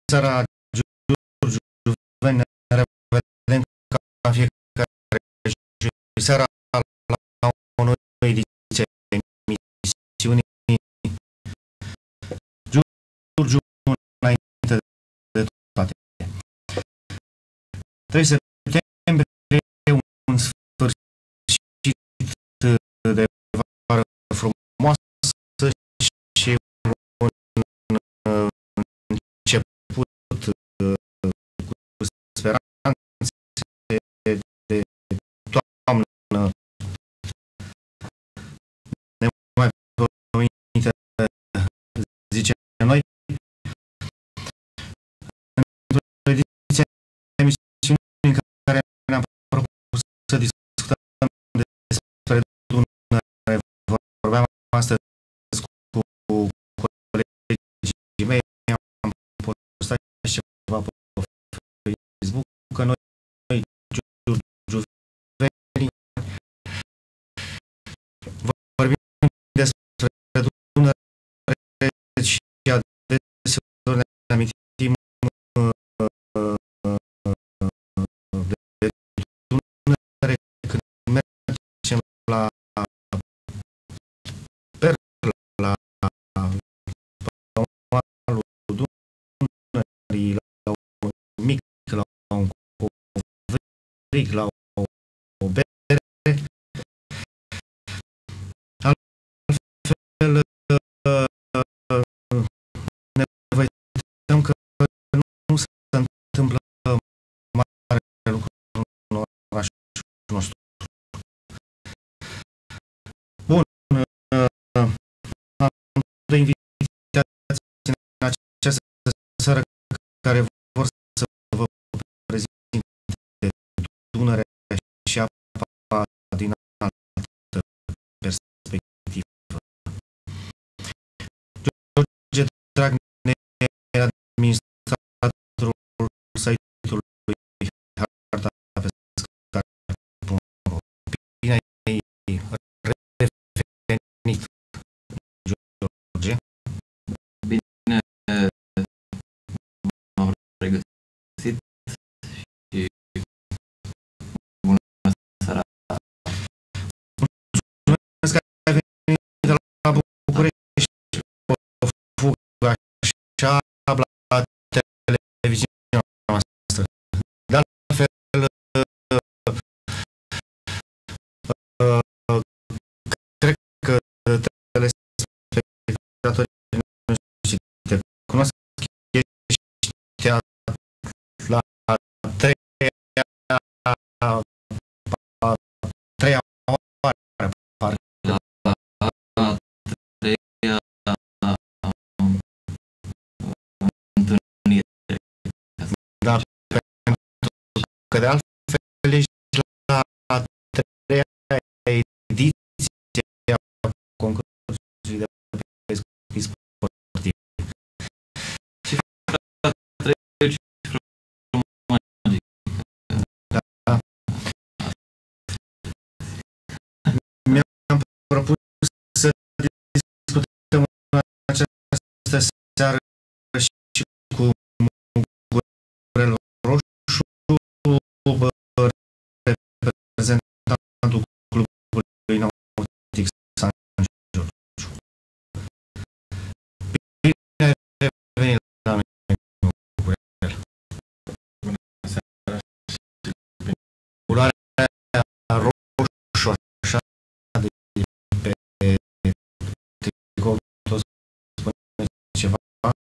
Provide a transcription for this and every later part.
seara, Giurgiu Veni, ne revedem ca fiecare seara la o nouă ediție a emisiunii Giurgiu înainte de toate. 3 septembrie, un sfârșit de vară frumoasă și un început cu speranțe de toamnă nemaipomenite, zicem noi, într-o ediție a emisiunii în care ne-am propus să discutăm despre Dunăre. Vorbeam astăzi cu colegii mei, am postat ceva pe Facebook, că noi Giurgiuveni vorbim despre Dunăre și adeseori ne amintim de Dunăre când mergem la Perla, pe malul Dunării, la un mic, la un covric, la o bere. Altfel, ne uităm că nu se întâmplă mare lucru în orașul nostru. Bun, am doi invitați în această seară care vor să vă prezinte Dunărea și apa din altă perspectivă. George Dragnea, administratorul site-ului hartapescar.ro. Bine ai revenit, George. Bine m-am regăsit și bună seara. Mulțumesc că ai venit de la București pe fugă așa la televiziunea noastră. De altfel, cred că telespectatorii noștri te cunosc. Ești la treia oară, parcă. La treia întâlnire. Da, pentru că de altfel ești la treia ediție a concursului de pescuit sportiv. Cifra 3 e o cifră magică. Da. Mi-am propus să discutăm în această seară și cu Mugurel Roșu, reprezentantul clubului nautic San Giurgiu. Bine ai revenit la noi, Mugurel. Bună seara și bine. Culoarea roșu, așa, de pe tricou, tot spune ceva.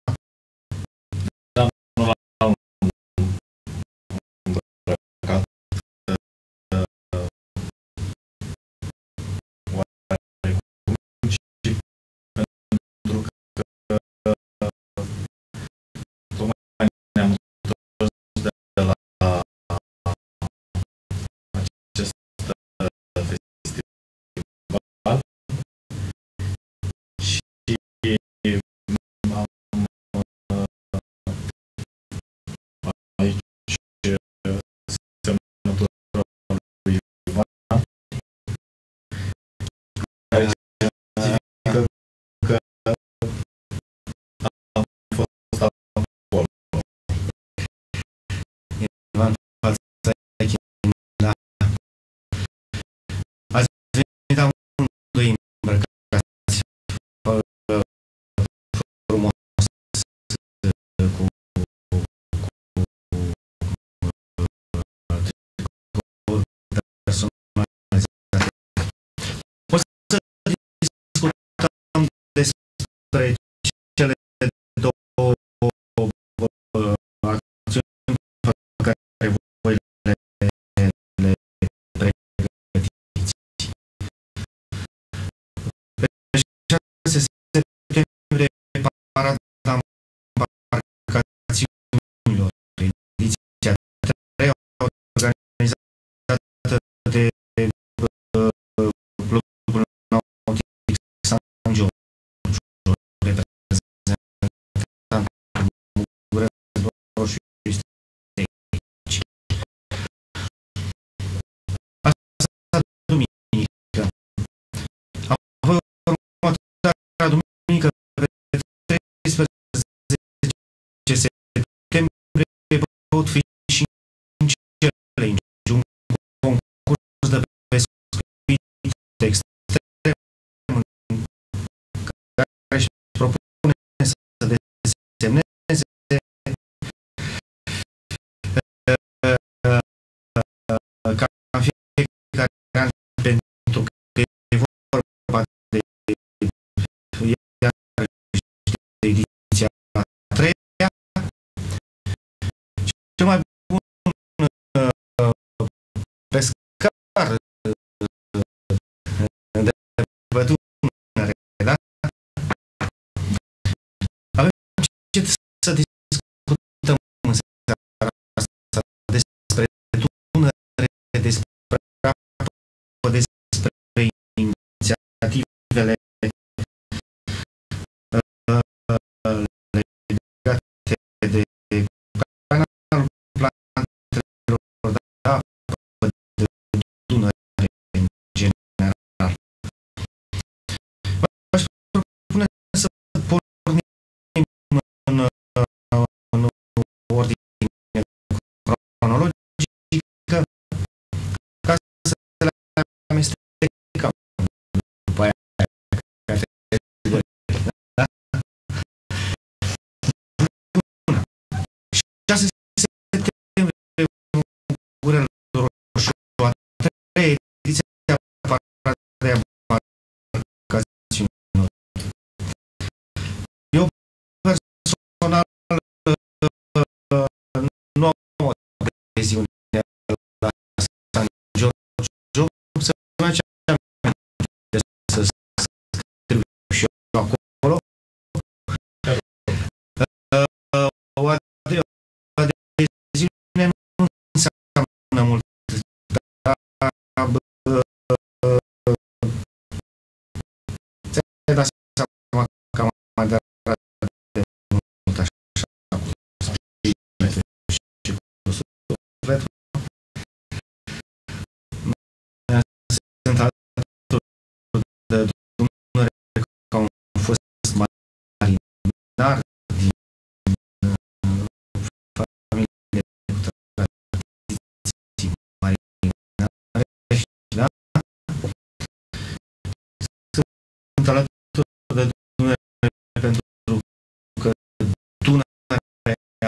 alături de Dunăre pentru că Dunărea e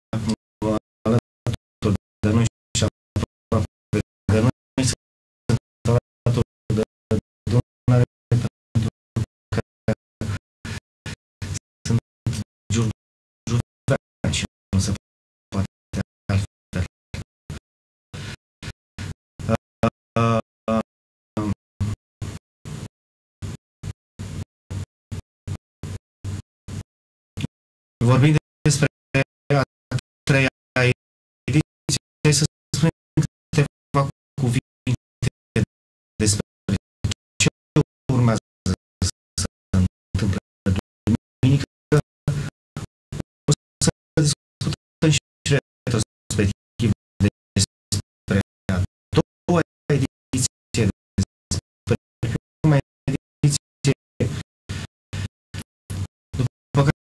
alături de noi și aproape de noi. Sunt alături de Dunăre pentru că sunt giurgiuveni și nu se poate altfel. Vorbim despre a treia ediție, să spunem câteva cuvinte despre ce urmează să se întâmple duminică. O să discutăm și retrospectiv despre a doua ediție, despre prima ediție, după care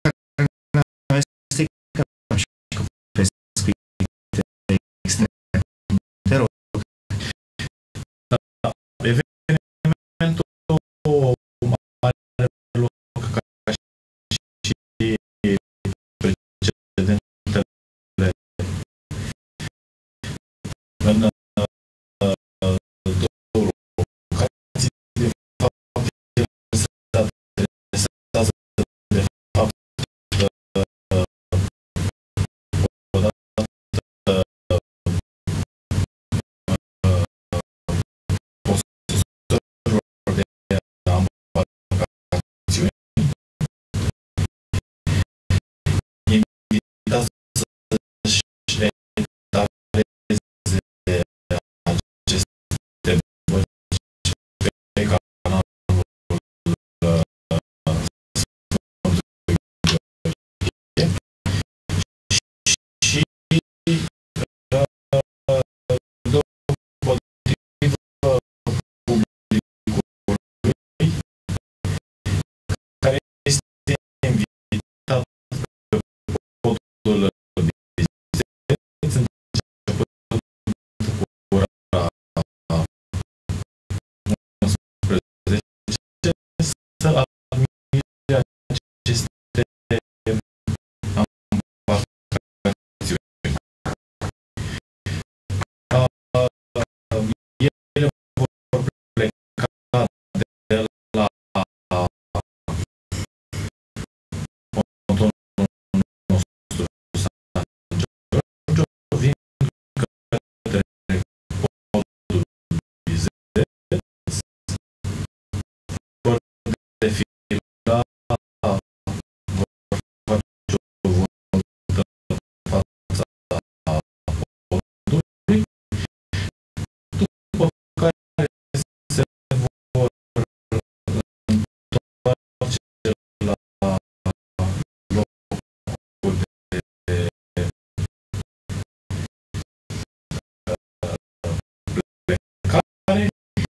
Evenimentul are loc ca și precedentele în două locații. De fapt, el se adresează de fapt odată care este invitat pe podul de vizită, începând cu ora 11, să admire aceste embarcațiuni. Ele vor pleca de la pontonul nostru San Giorgio, vin către podul Bizet, vor defila, vor face o voltă în fața podului, după care se vor întoarce la locul de plecare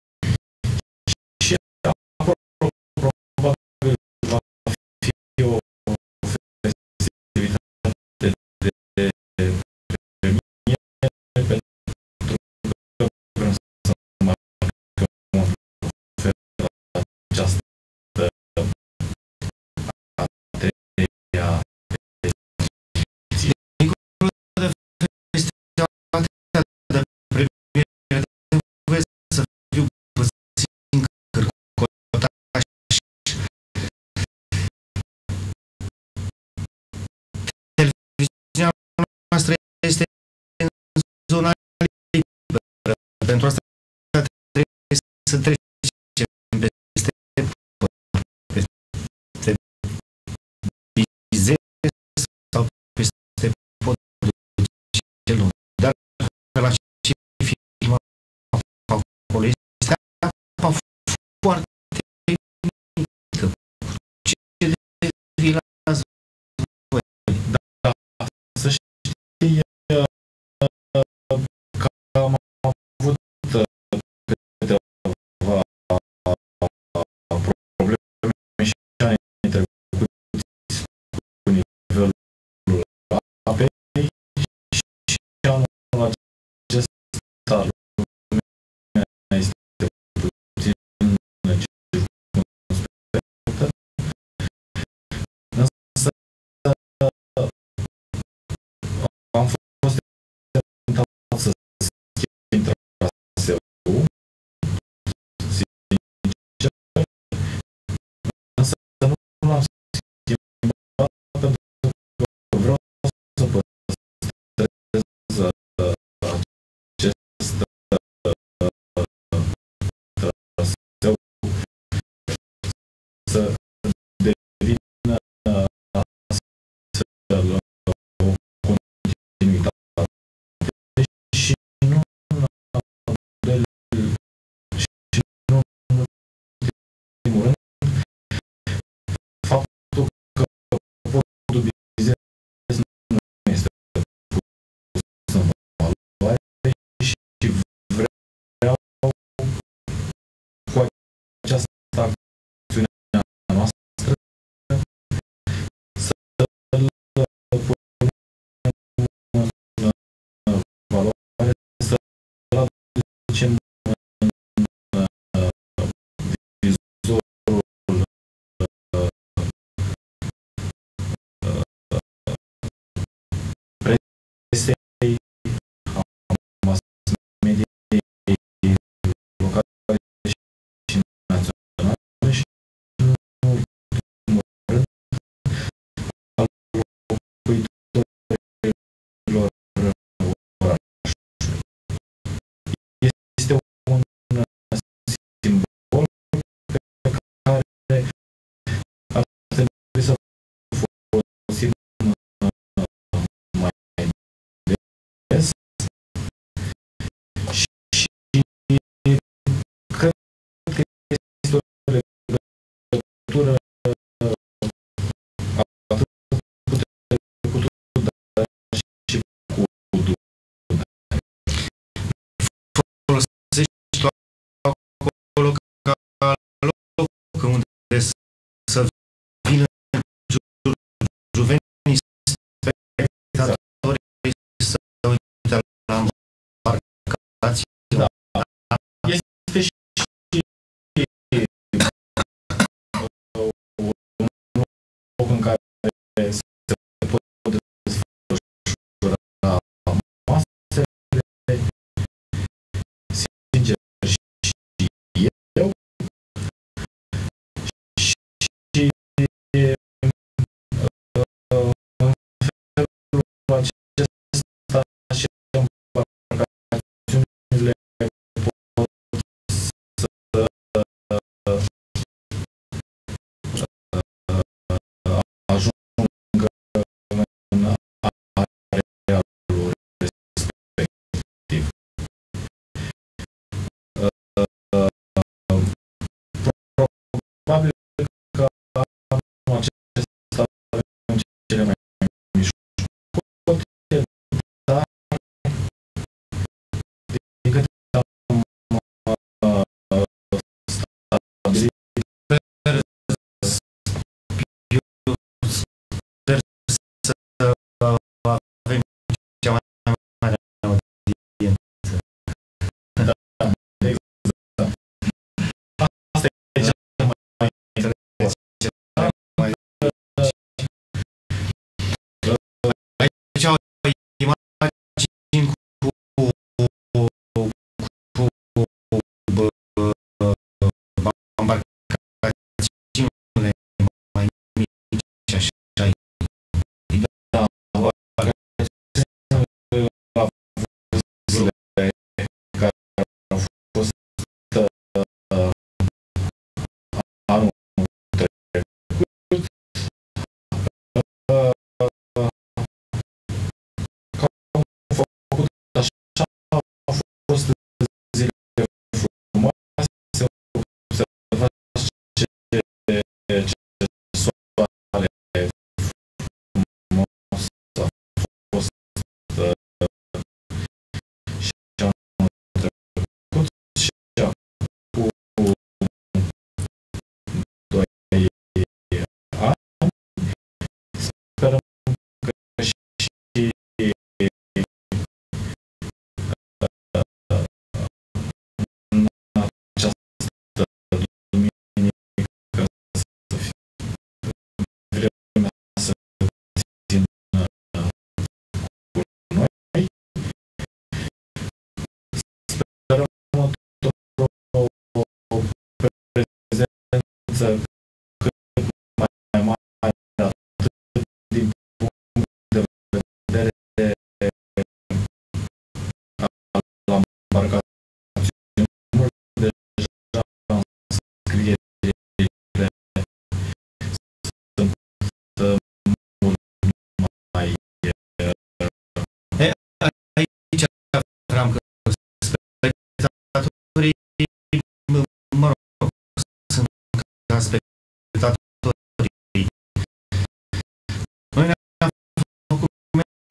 și probabil va fi o festivitate de premiere, pentru că vrem să marcăm un fel această a treia ediție. Dincolo de festivitatea de premiere, trebuie să fiu puțin cărcotaș. Televiziunea noastră este în zona liberă. Pentru asta trebuie să trecem peste Bizet sau peste podul celor. Dar la ce filmă acolo este apa foarte mică. Ce defilați voi? Da, să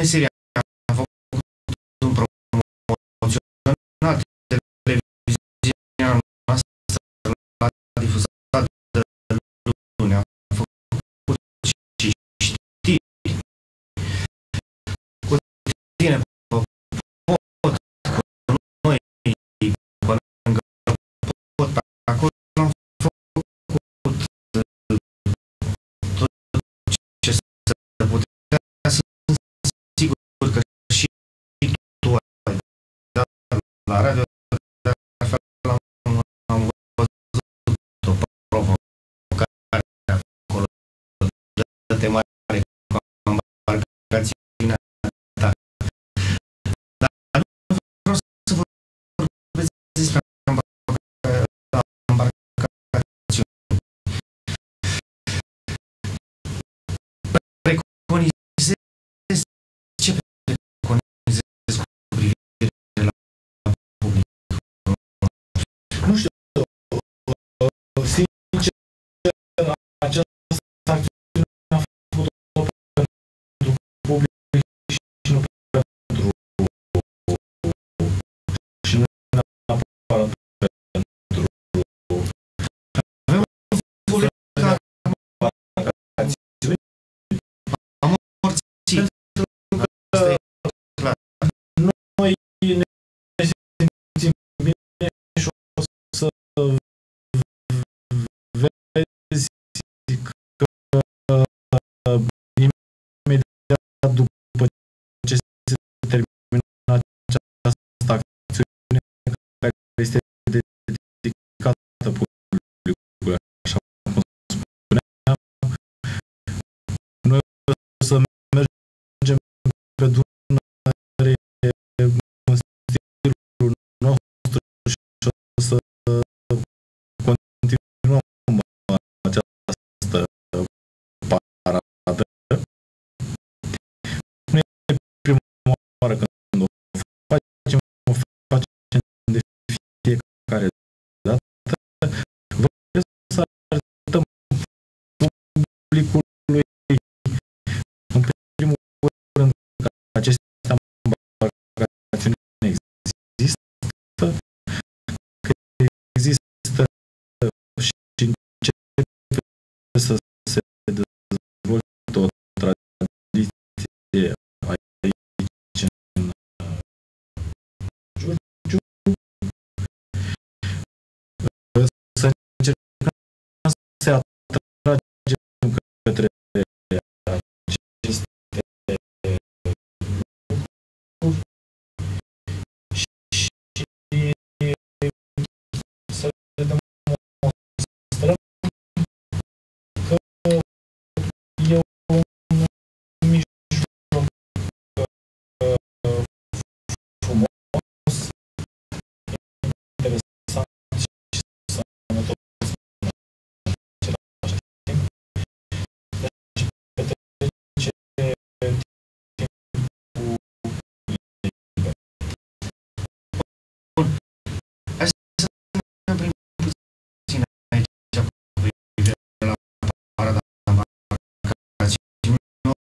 meseria, a făcut un promoțional, televiziunea noastră l-a difuzat de luni, a făcut și știri. Cu tine pot, cu noi, pe lângă pot, acolo am făcut tot ce se putea. Sunt sigur că și tu ai dat la radio, de altfel am văzut o provocare acolo, dă-te mare cu embarcațiunea ta. Dar nu vreau să vorbesc despre embarcațiune. Preconizez, ce preconizez cu privire la public? Nu știu, sincer, această acțiune a făcut-o pentru public și nu pentru și nu neapărat pentru Avem un public care acțiuni. am amorțit. Asta e clar. Noi ne simțim bine și o să vezi că imediat după ce se termină această acțiune care este dedicată publicului, așa cum spuneam, noi o să mergem pe Dunăre în stilul nostru și o să continuăm această paradă. Nu e prima oară când o facem de fiecare dată. Vrem să arătăm publicului, în primul rând, că aceste embarcațiuni există, că există și începe să se dezvolte o tradiție aici în Giurgiu. Să încercăm să atragem către aceste lucruri și să le demonstrăm că e un mijloc frumos, interesant și sănătos în același timp. Deci petrece timpul liber. Bun. Hai să ne oprim puțin aici cu privire la parada embarcațiunilor,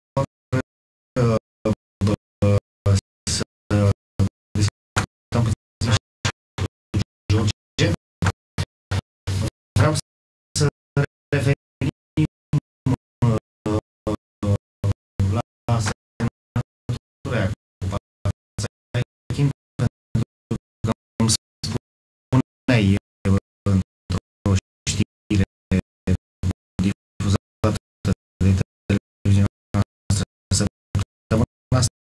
să discutăm puțin și cu George. Vreau să revenim la semnătura cu Pațaichin, pentru că îmi spuneai într-o știre difuzată de televiziunea noastră săptămâna asta,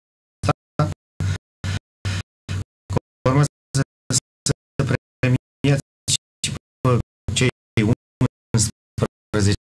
că urmează să premiați și pe cei 11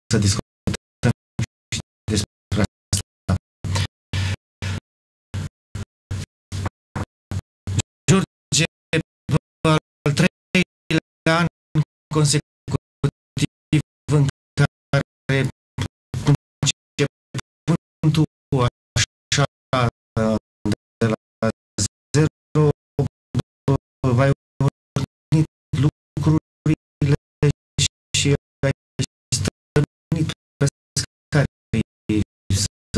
să discutăm și despre asta. George, al treilea an consecutiv în care începuntul așa de la zero mai urmit lucrurile și ai stănit pescarii să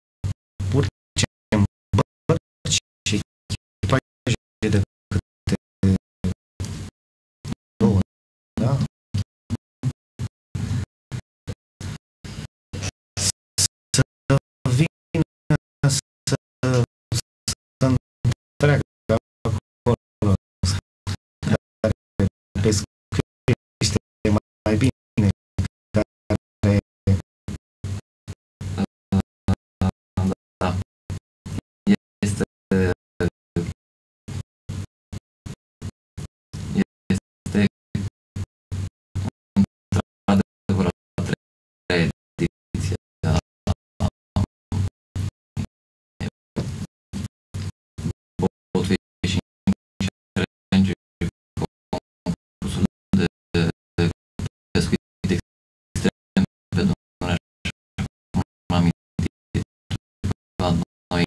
urcem bărci și echipaje de câte două, da? Să vină să întreagă acolo, care pescuiește mai bine, care Da. Este într-adevăr a treia ediție a Boat Fishing Challenge, concursul de pescuit extrem pe Dunăre, așa cum am amintit la noi,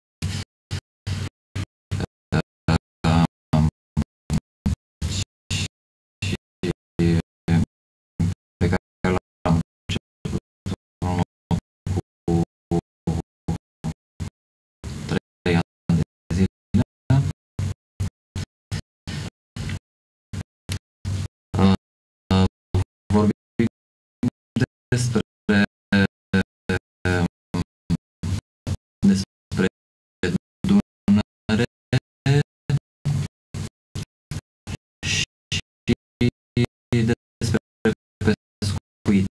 și pe care l-am început în urmă cu 3 ani de zile. Vorbim despre Dunăre și despre pescuit.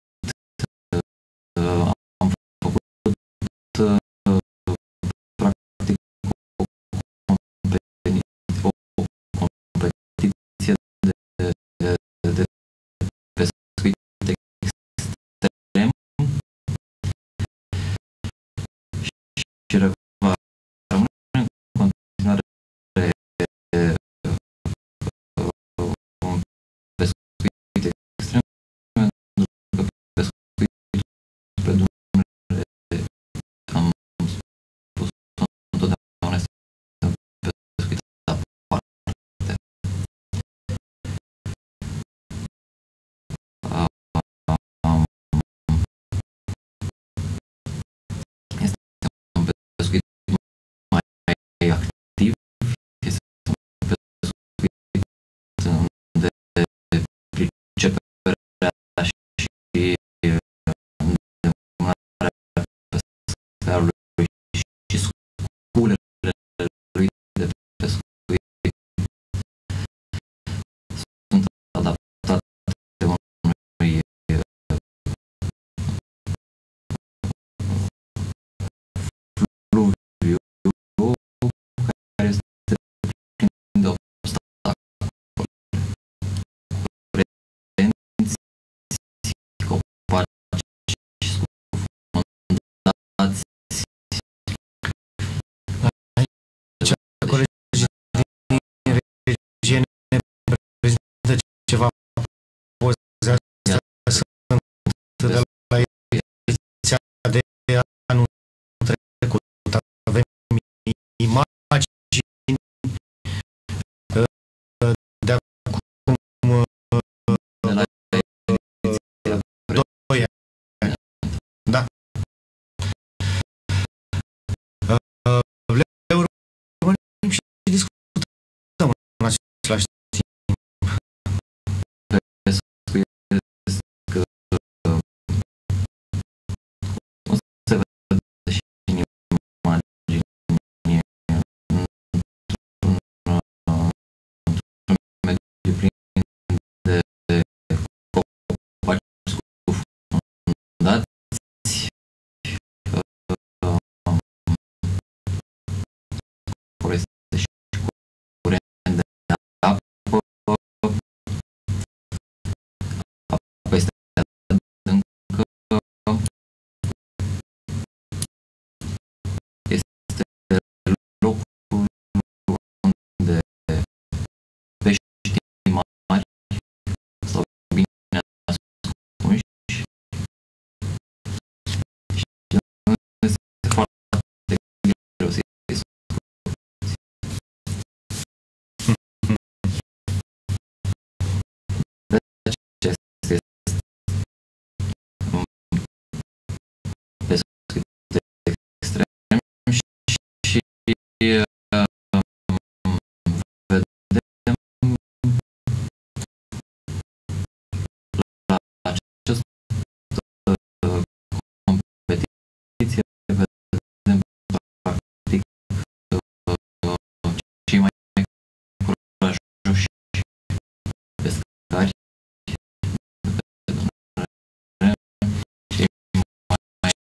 Am făcut practic o competiție de pescuit extrem și va rămâne în continuare un pescuit extrem, pentru că pescuitul pe Dunăre, am spus-o întotdeauna, este un pescuit aparte. Este un pescuit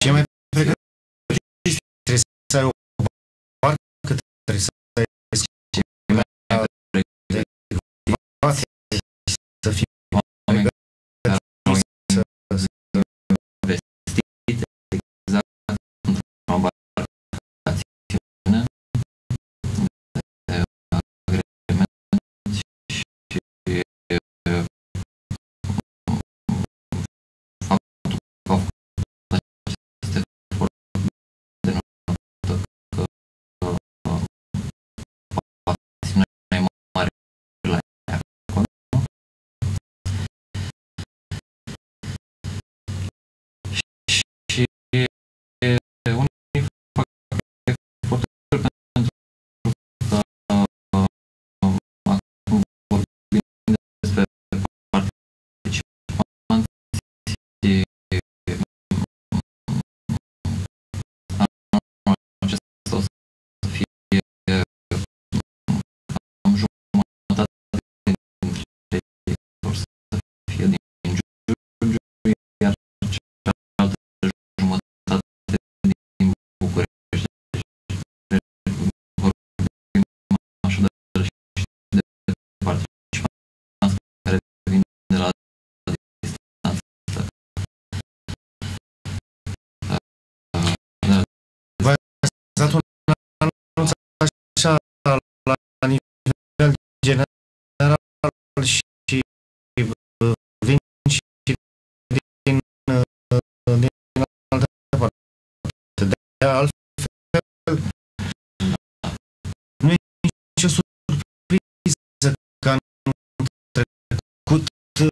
Ce mai pregătiți? Trebuie să ai o barcă, trebuie să ai să fii oameni care au pregătiți, investit exact într-o embarcațiune de agrement și faptul că au făcut aceste eforturi denotă că pasiunea e mare la ea acolo. Și unii fac eforturi pentru că acum vorbim despre participanți anul acesta o să fie cam jumătate dintre ei vor să fie din Giurgiu, iar cealaltă jumătate din București. Deci vorbim așadar și de participanți care vin de la distanță. V-ați dat un anunț așa la nivel general și vin și din altă parte. De altfel, nu e nicio surpriză că anul trecut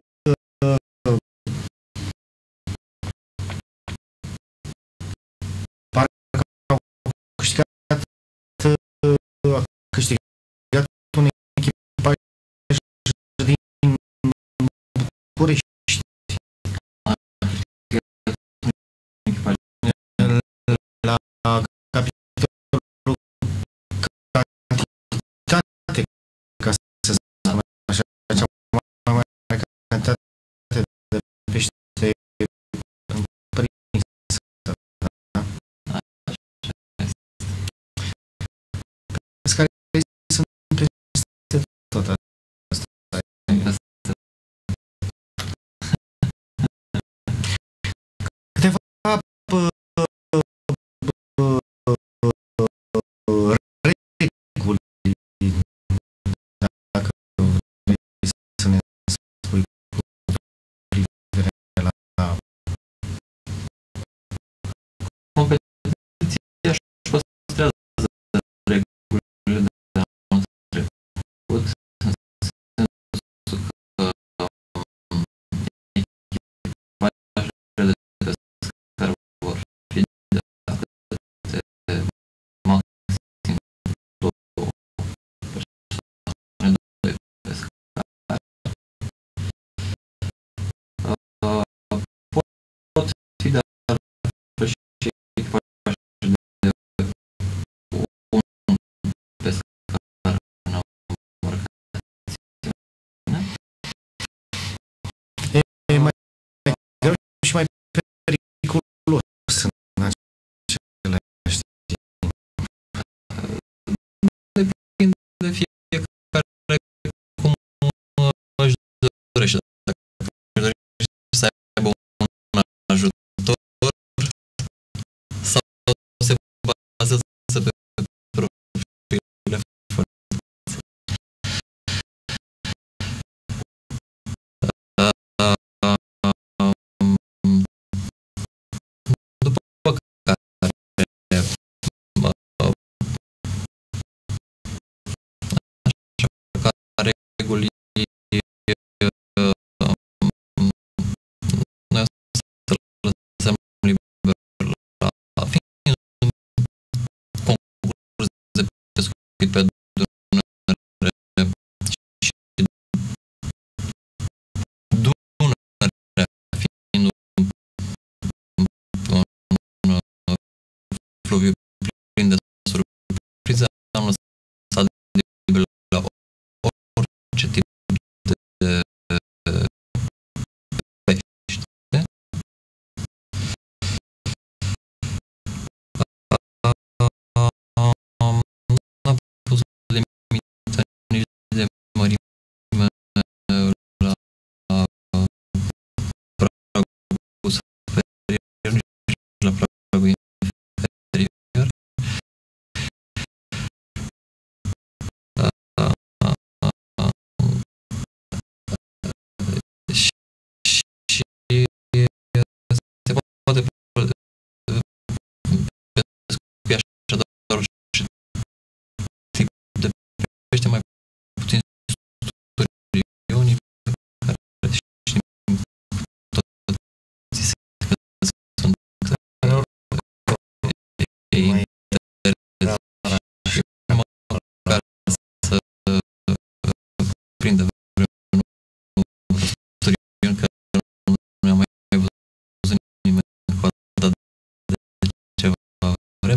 parcă au câștigat, a câștigat un echipaj din București la capitolul cantitate, ca să spun așa, cea mai mare cantitate de pește împrinsă. Da? Pescarii sunt peste tot asta. Câteva reguli, dacă vrei să ne spui cu privire la Competiția își păstrează regulile de anul trecut, în sensul că echipajele de pescari vor fi de maxim 2 persoane, 2 pescari. Pot fi de altfel și echipaje de un pescar în embarcațiune. e mai greu și mai periculos în același timp. Depinde de fiecare cum își dorește. Dacă își dorește să aibă un ajutor sau se bazează pe profilurile forței. După care reguli noi o să lăsăm liber la fin concurs de pescuit pe Dunăre și Dunărea fiind un fluviu plin de surprize, am lăsat liber la orice tip de pește. mai interesant și măcar să prindă vreunul căsătoriune că nu ne-am mai văzut nimeni cu atât de ceva vreme.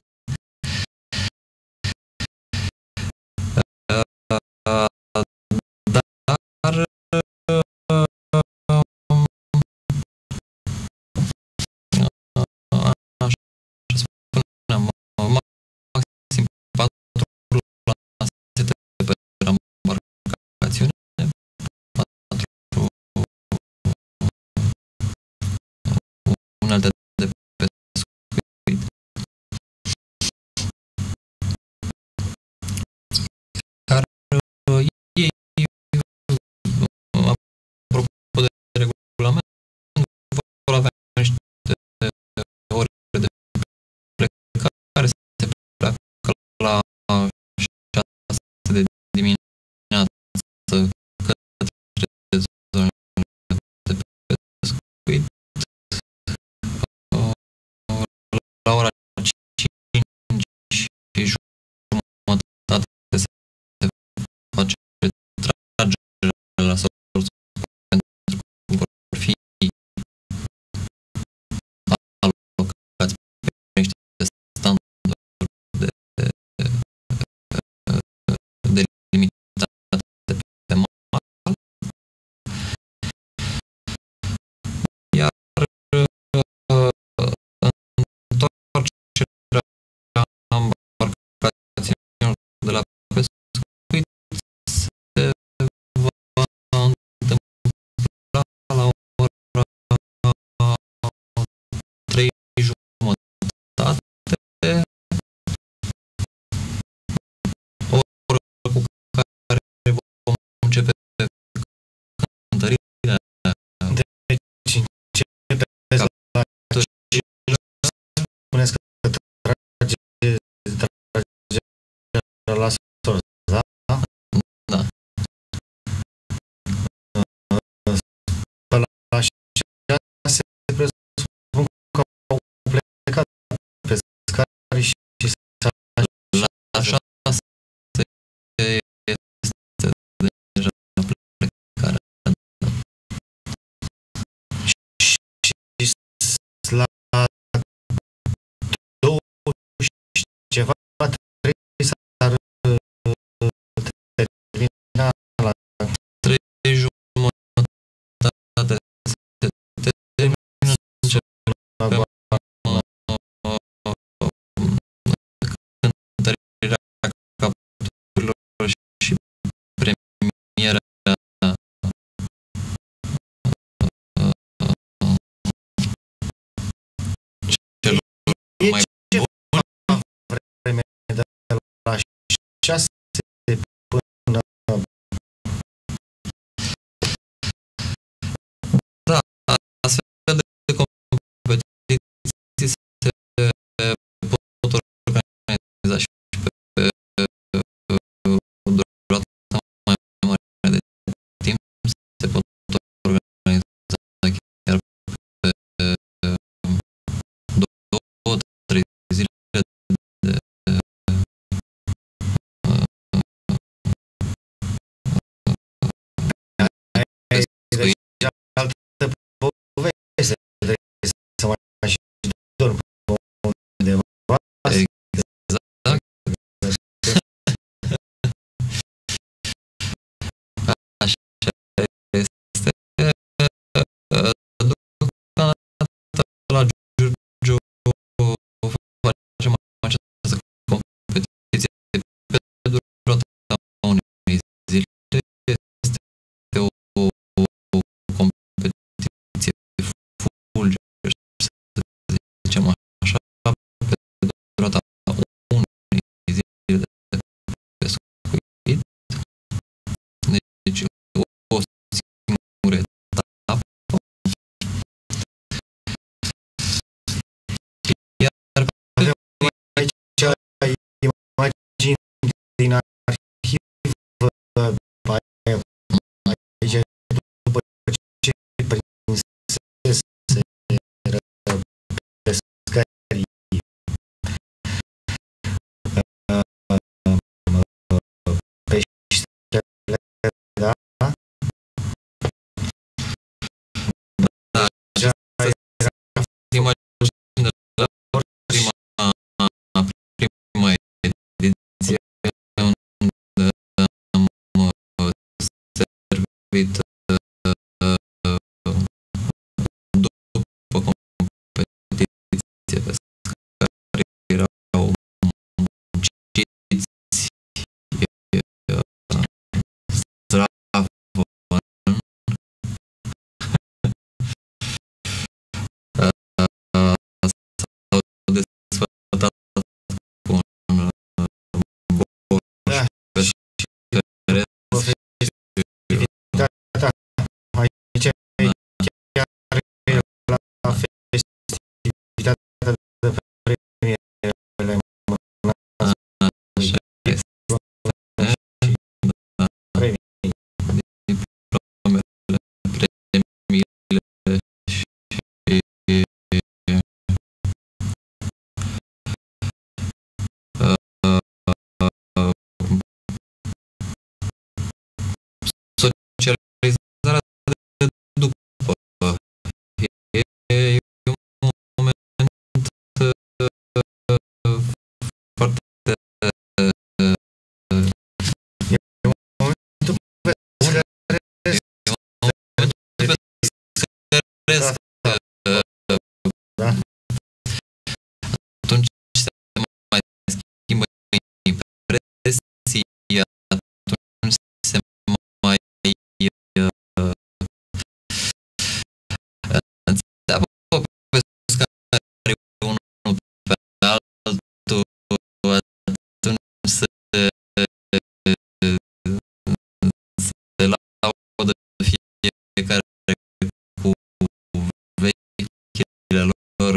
Dar așa spuneam, maxim 4 lansete pe embarcațiune, 4 unelte de pescuit. Care ei, apropo de regulament, vor avea niște ore de plecare, se pleacă la 6 de dimineață către zonele de pescuit. La ora 5 și jumătate se face tragerea la sorți pentru că vor fi alocați pe niște standarduri delimitate pe mal, iar servit după competiție pe care erau munciți Zdravon s-au desfătat cu un Da. boș și căresc. Aici chiar la festivitatea de premiere Așa este. Diplomele, premiile și socializarea de după. E un moment foarte cresc, Da. atunci se mai schimbă impresia, atunci se mai înțeapă pe scară unul pe altul, atunci se laudă fiecare cu vechile lor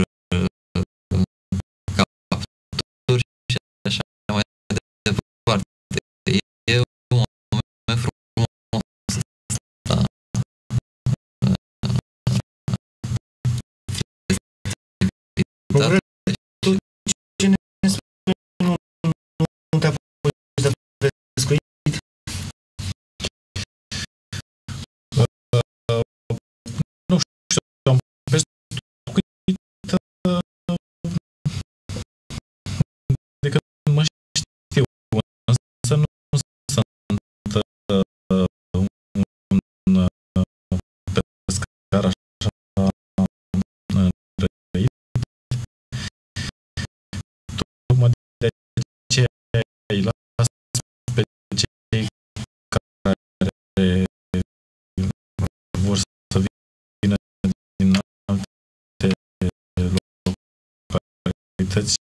capturi și așa mai departe. E un moment frumos ăsta. Tu ce ne spui? Nu te apuci de pescuit? Nu știu, am pescuit de când mă știu, însă nu sunt un pescar așa înrăit. Tocmai de aceea îi las pe cei care vor să vină din alte localități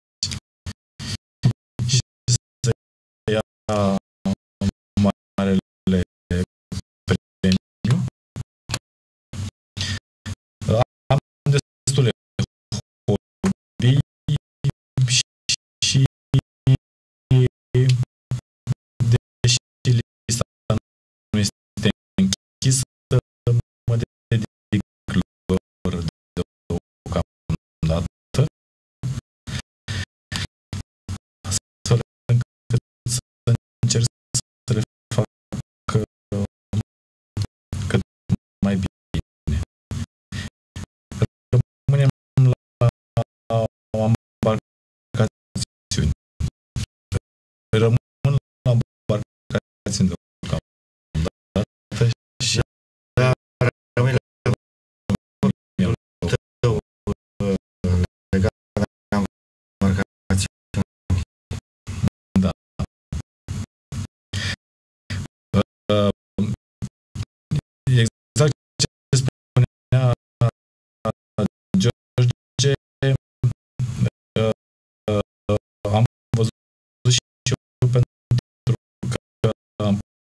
și să ia marele premiu. Am destule hobby și deși lista nu este închisă, mă dedic lor deocamdată, astfel încât să încerc să le fac cât mai bine. Rămânem la embarcațiuni. Rămân la embarcațiuni deocamdată și Rămâi tău legat de embarcațiune. da. Exact ce spunea George, am văzut și eu pentru că am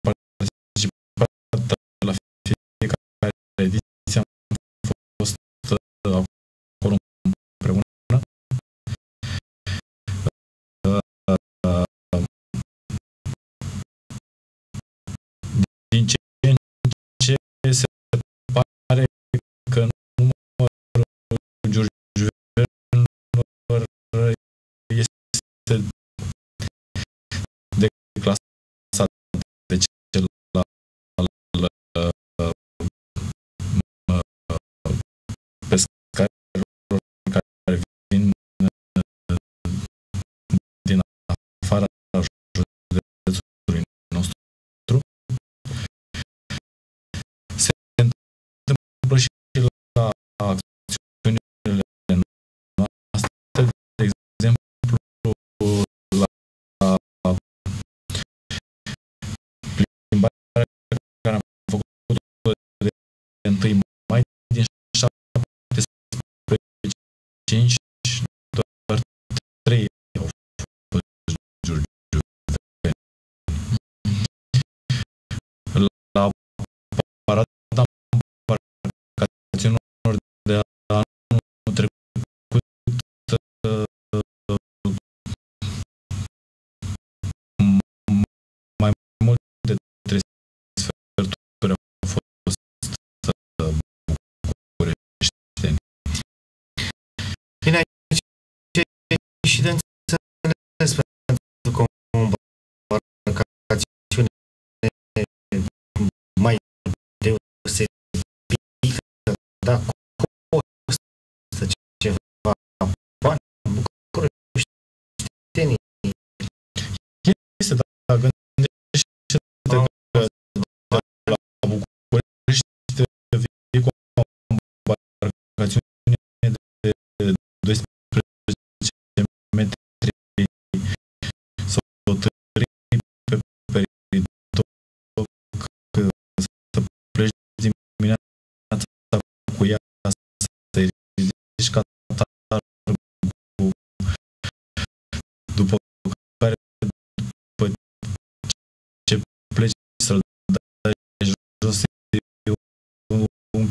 și de înțeles pentru că o embarcațiune mai deosebită, dar costă ceva bani, bucureștenii. Este, dar gândește-te că de la București te vii cu o embarcațiune de 12 metri să o tării pe peritoc, să pleci dimineața cu ea, să-i ridici catargul, după care după ce pleci să-l dai jos, un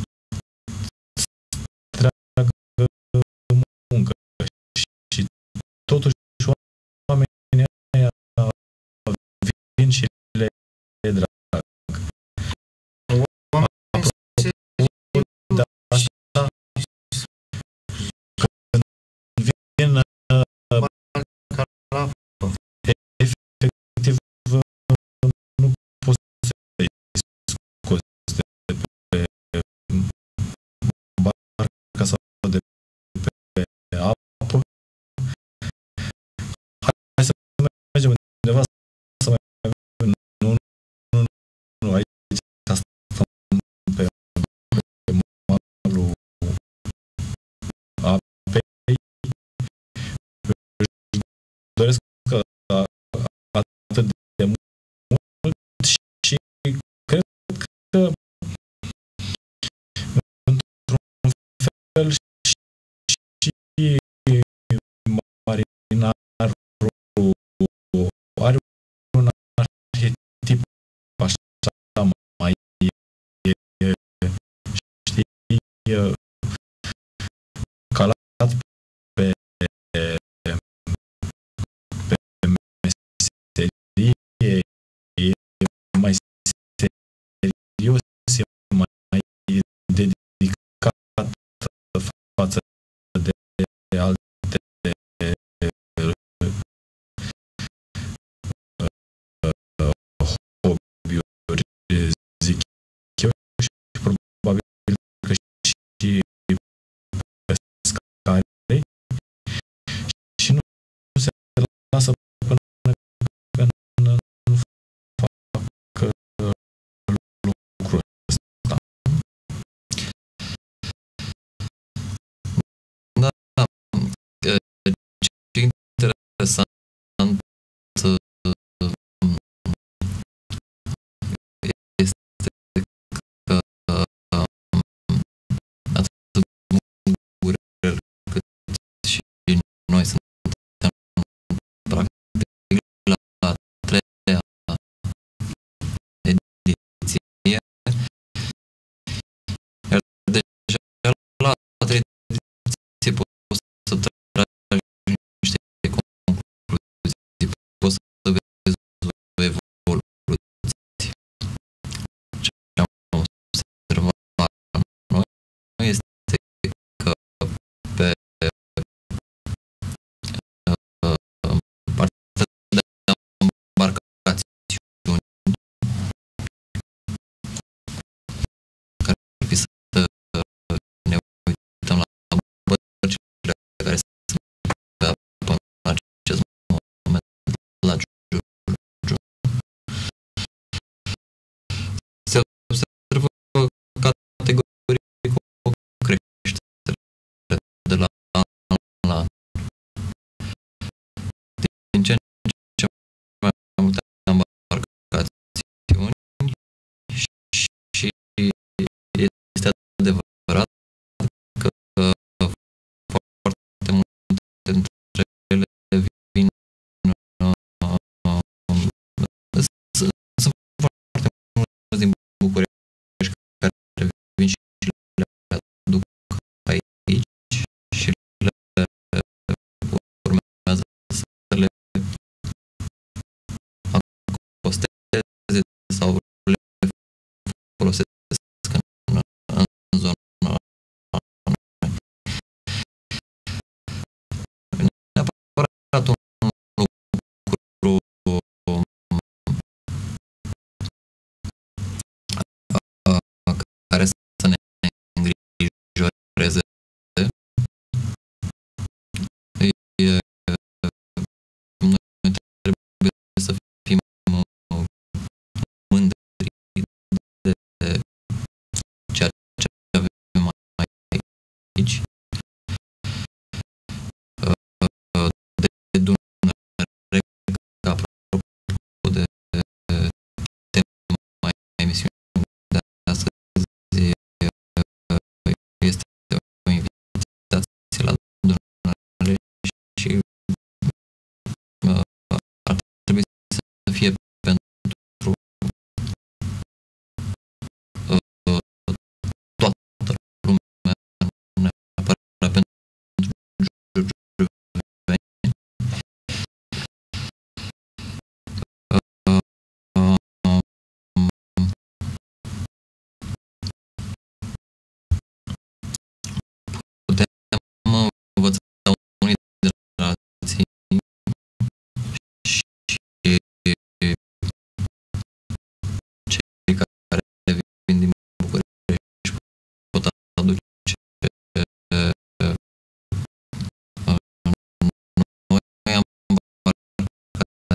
întreagă muncă și totuși oamenii ăia vin și le e drag. De asta, când vin efectiv nu poți să-i scoți de pe barca sau de pe apă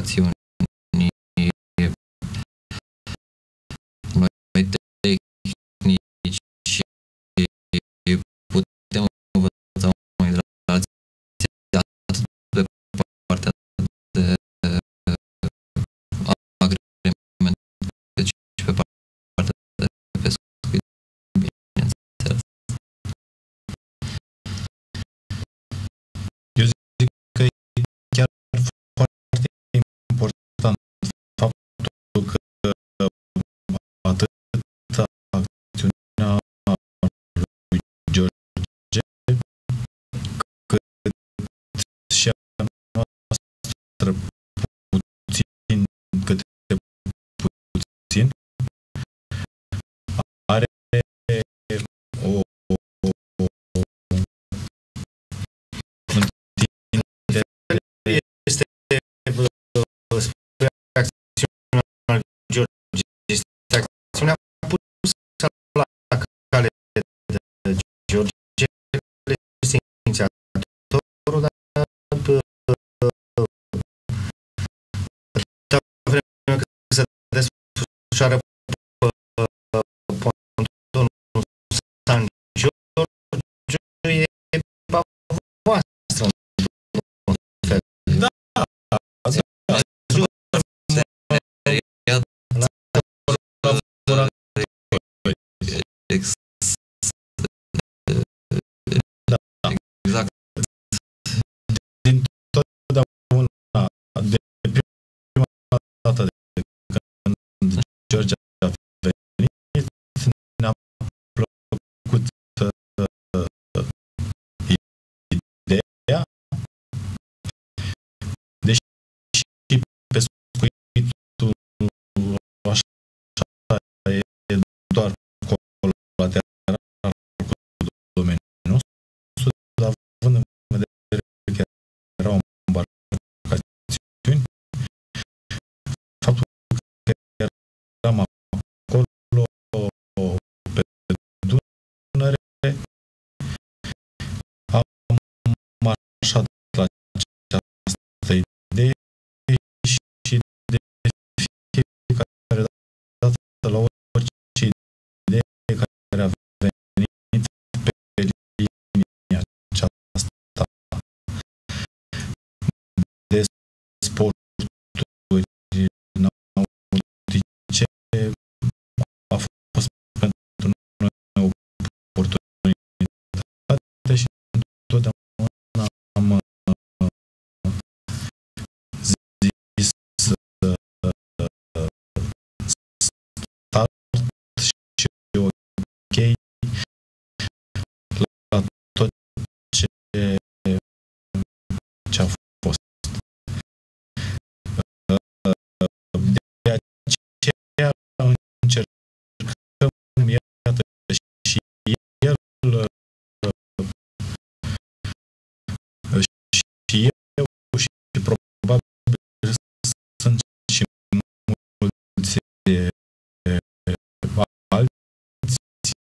rațiuni, noi tehnici și putem învăța oamenii de la alții atât pe partea de agrement, cât și pe partea de pescuit, bineînțeles. Eu zic că e chiar foarte important faptul că atât acțiunea lui George, cât și a noastră puțin câte puțin are o întindere este spre acțiunea lui George, este acțiunea pusă la cale de George, este inițiatorul, dar atâta vreme cât se desfășoară pontonul San Giorgio, e a voastră, într-un fel. Da, Exact. din totdeauna, de prima dată de când George a venit, ne-a plăcut ideea, deși pescuitul așa e doar colateral cu domeniul nostru, dar având în vedere că erau embarcațiuni, faptul că eram acolo pe Dunăre, am marșat la această idee și de fiecare dată, la orice idee care a venit pe linia aceasta de sporturi nautice, a fost pentru noi o oportunitate și întotdeauna am zis start și ok la tot ce a fost. De aceea încercăm, iată, și el și eu și probabil sunt și mulți alți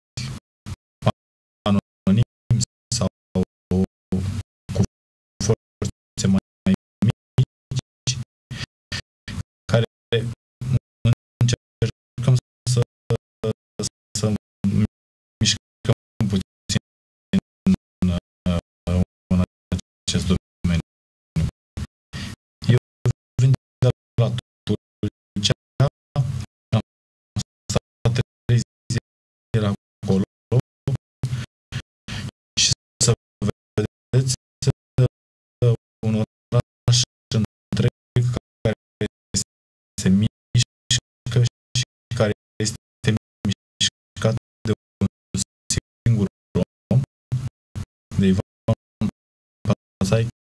anonimi sau cu forțe mai mici care încercăm să mișcăm puțin în acest domeniu. Eu vin de la Tulcea, am stat 3 zile acolo și să vedeți un oraș întreg care se mișcă și care este mișcat de un singur om, de Ivan Pasaic,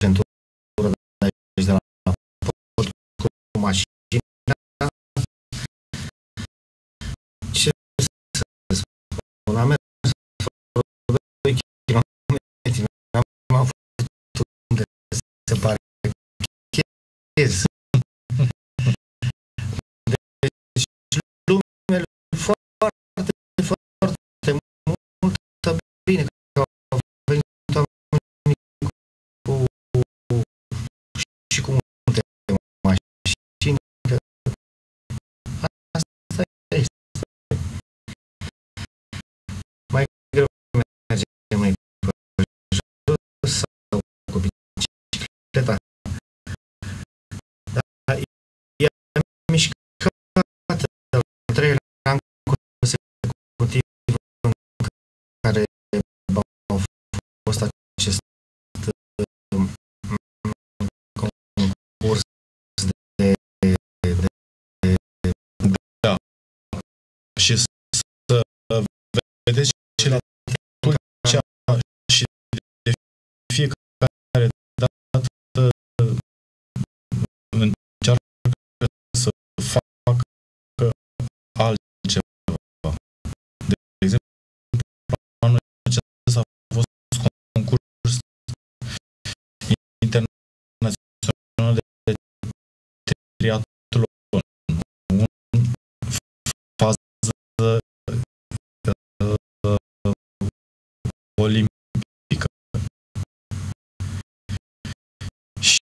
centură de aici de la pod cu mașina. Ce să spun, am mers vreo 2 kilometri, n-am avut unde se parchez. Deci lumea foarte, foarte multă bine că au venit oamenii și cu multe mașini, că asta este. Mai greu mergem noi pe jos sau cu bicicleta, dar e mișcată al treilea an consecutiv în care au fost acest concurs de Da. Și să vedeți și la cea și de fiecare dată încearcă să facă altceva. De exemplu, anul acesta a fost concurs internațional de triatlon, în fază olimpică. Și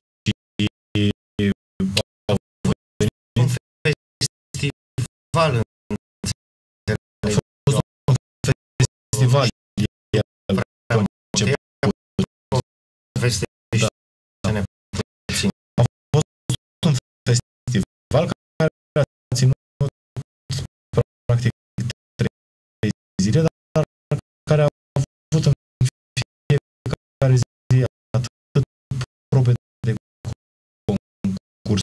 au venit un festival în a fost un festival. El a început. festival Da. să ne puțin. A fost un festival care a ținut practic 3 zile, dar care a avut în fiecare zi atât probe de concurs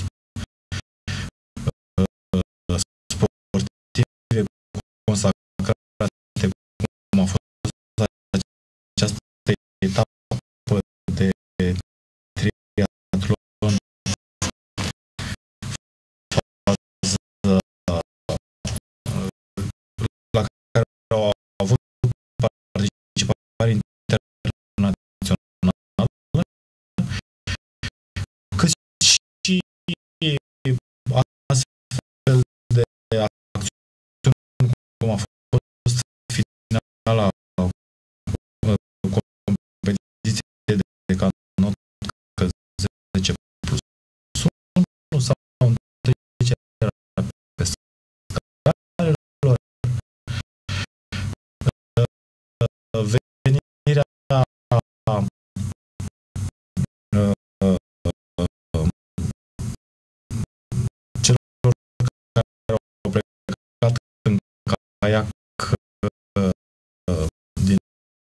sportive consacrate, cum a fost această etapă de triatlon, fază la care au avut participare internațională, cât și astfel de acțiuni cum a fost finala competiției de canot că 10 plus 1 sau întrecerea pe scarelor, venirea celor care au plecat în caiac din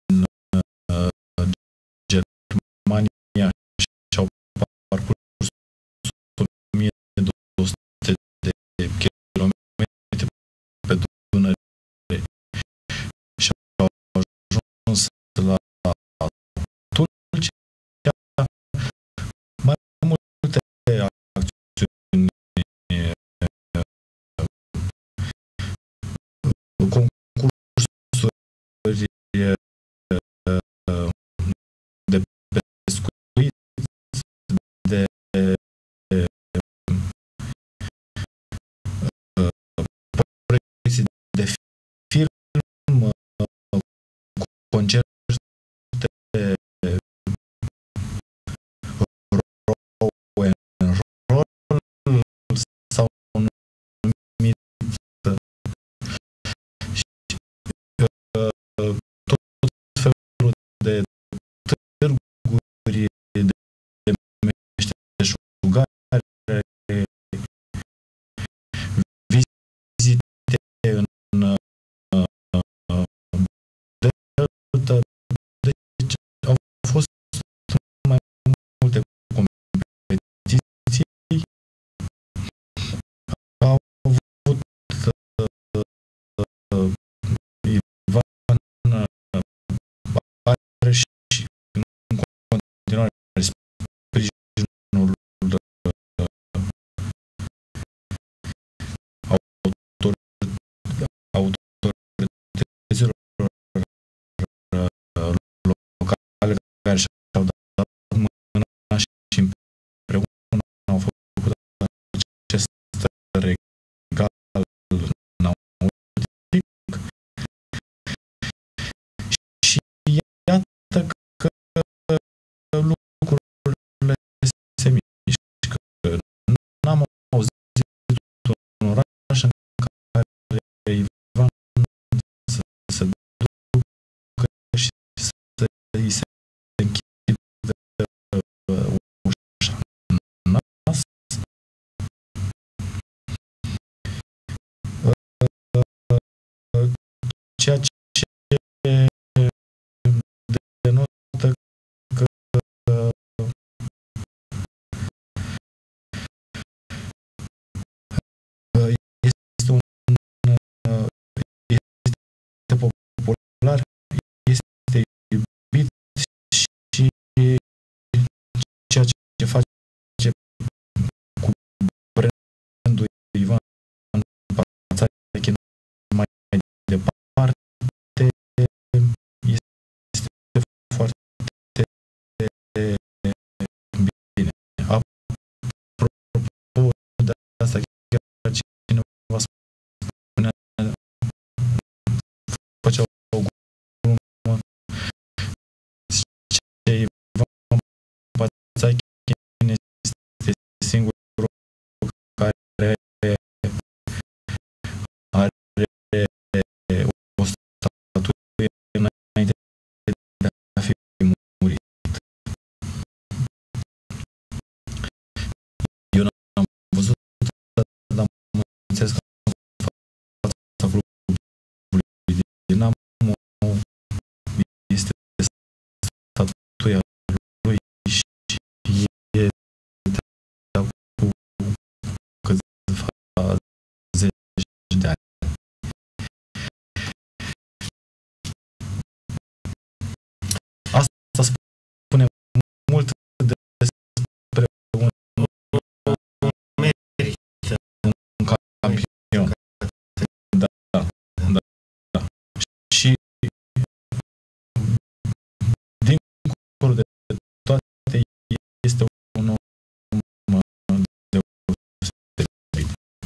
Germania și au parcurs 1200 de kilometri pe Dunăre și au ajuns la Tulcea, mai multe acțiuni, concursuri de pescuit, de proiecții de film, concerte ceea ce denotă că este popular, este iubit și ceea ce face cu brandul Ivan Pațache mai departe este foarte bine. Apropo de asta, chiar cineva spunea, făcea o glumă, zice, Ivan Pațache este singurul care are o statuie înainte de a fi murit. Eu n-am văzut, dar mă înțeles că în fața grupului Dinamo este statuia lui și e cu câțiva zeci de ani. Asta spune mult despre un campion. Da, da, da. Și dincolo de toate este un om deosebit.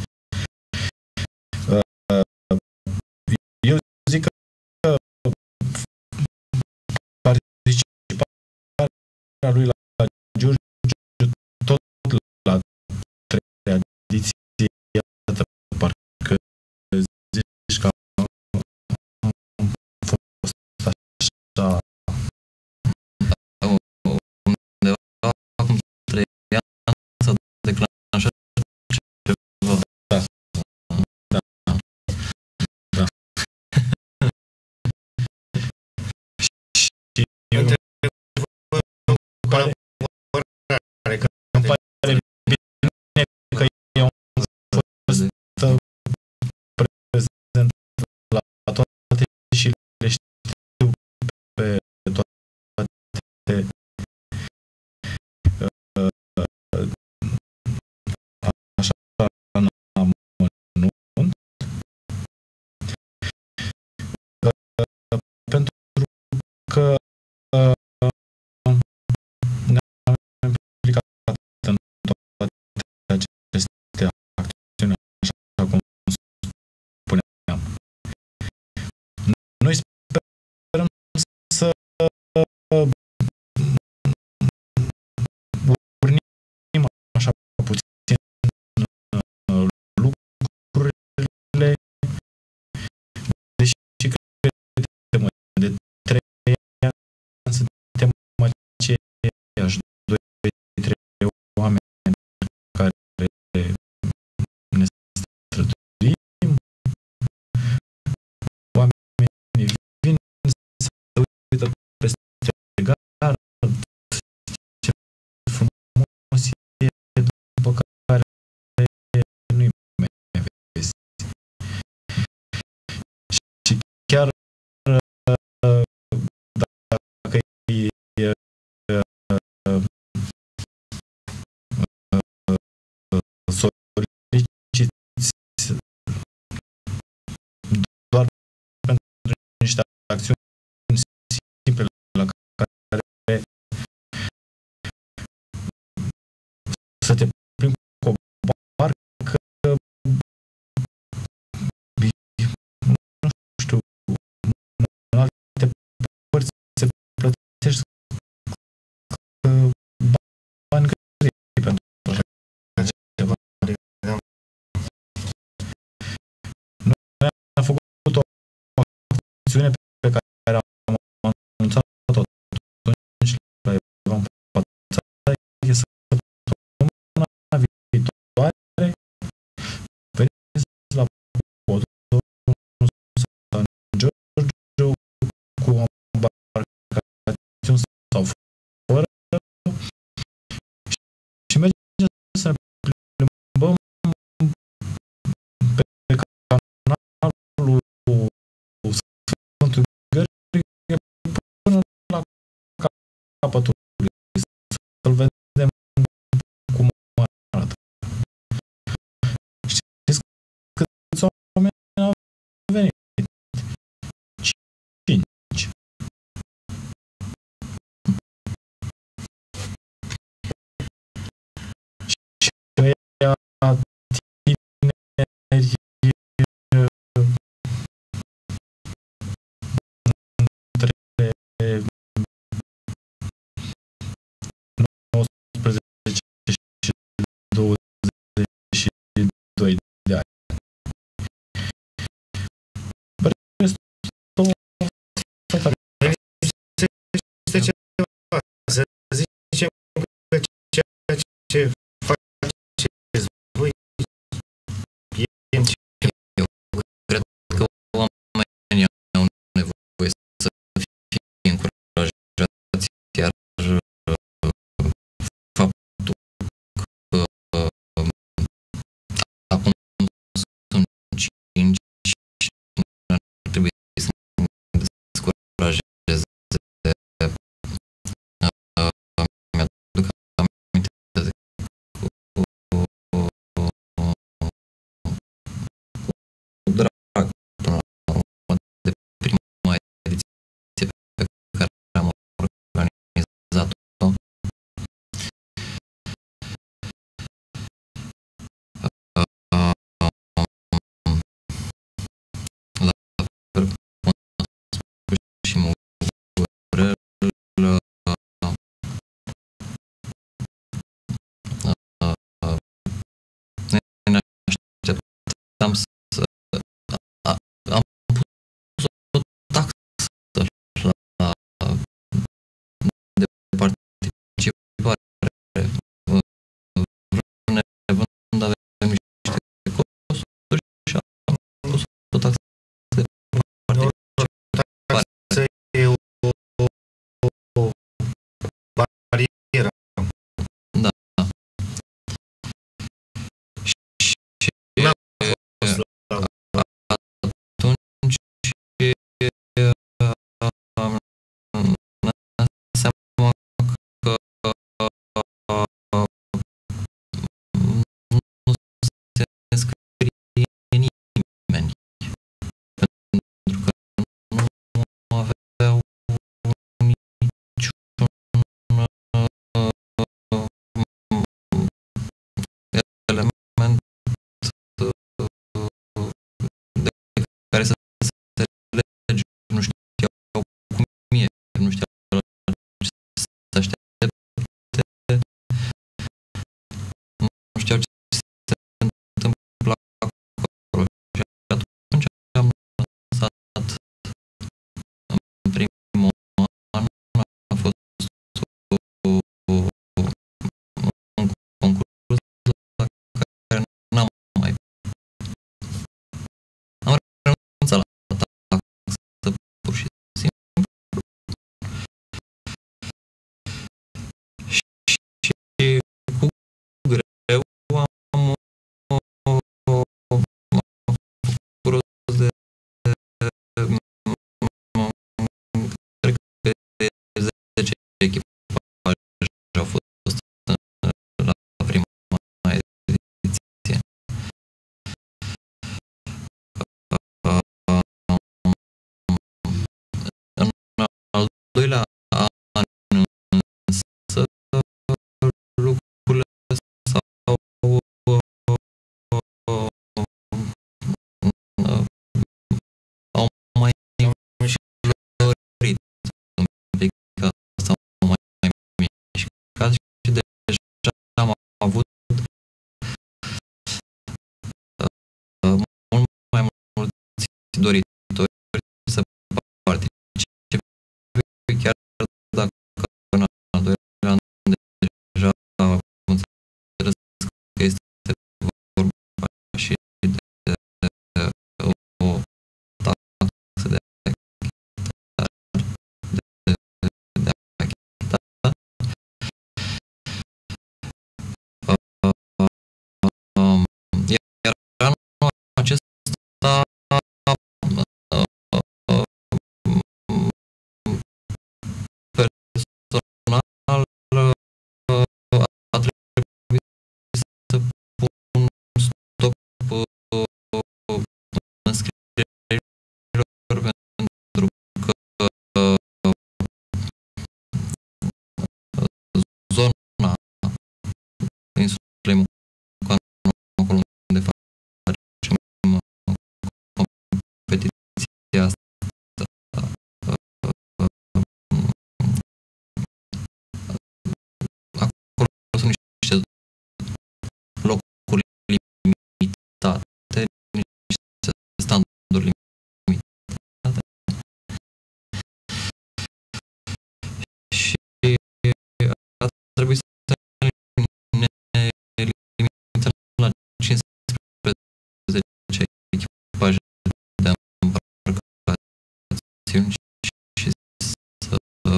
Eu zic că participarea lui la Giurgiu tot la treia ediție, iată, parcă zici că am fost așa undeva acum 3 ani s-a declanșat ceva. da, da, da. Și eu care tineri între 19 și 22 de ani. Restul este ceva, să zicem că ceea ce faceți voi e Eu cred că oamenii au nevoie să fie încurajați, iar faptul că acum sunt 5 și ar trebui să ne descurajeze. Mi-aduc aminte de cu drag până la urmă de prima ediție pe care am organizat-o. La fel cum a spus și Mugurel, ne așteptam să am pus o taxă la de participare. Vrând avem niște costuri și am pus o taxă de participare. trebui să ne limităm la 15 echipaje de embarcațiuni și să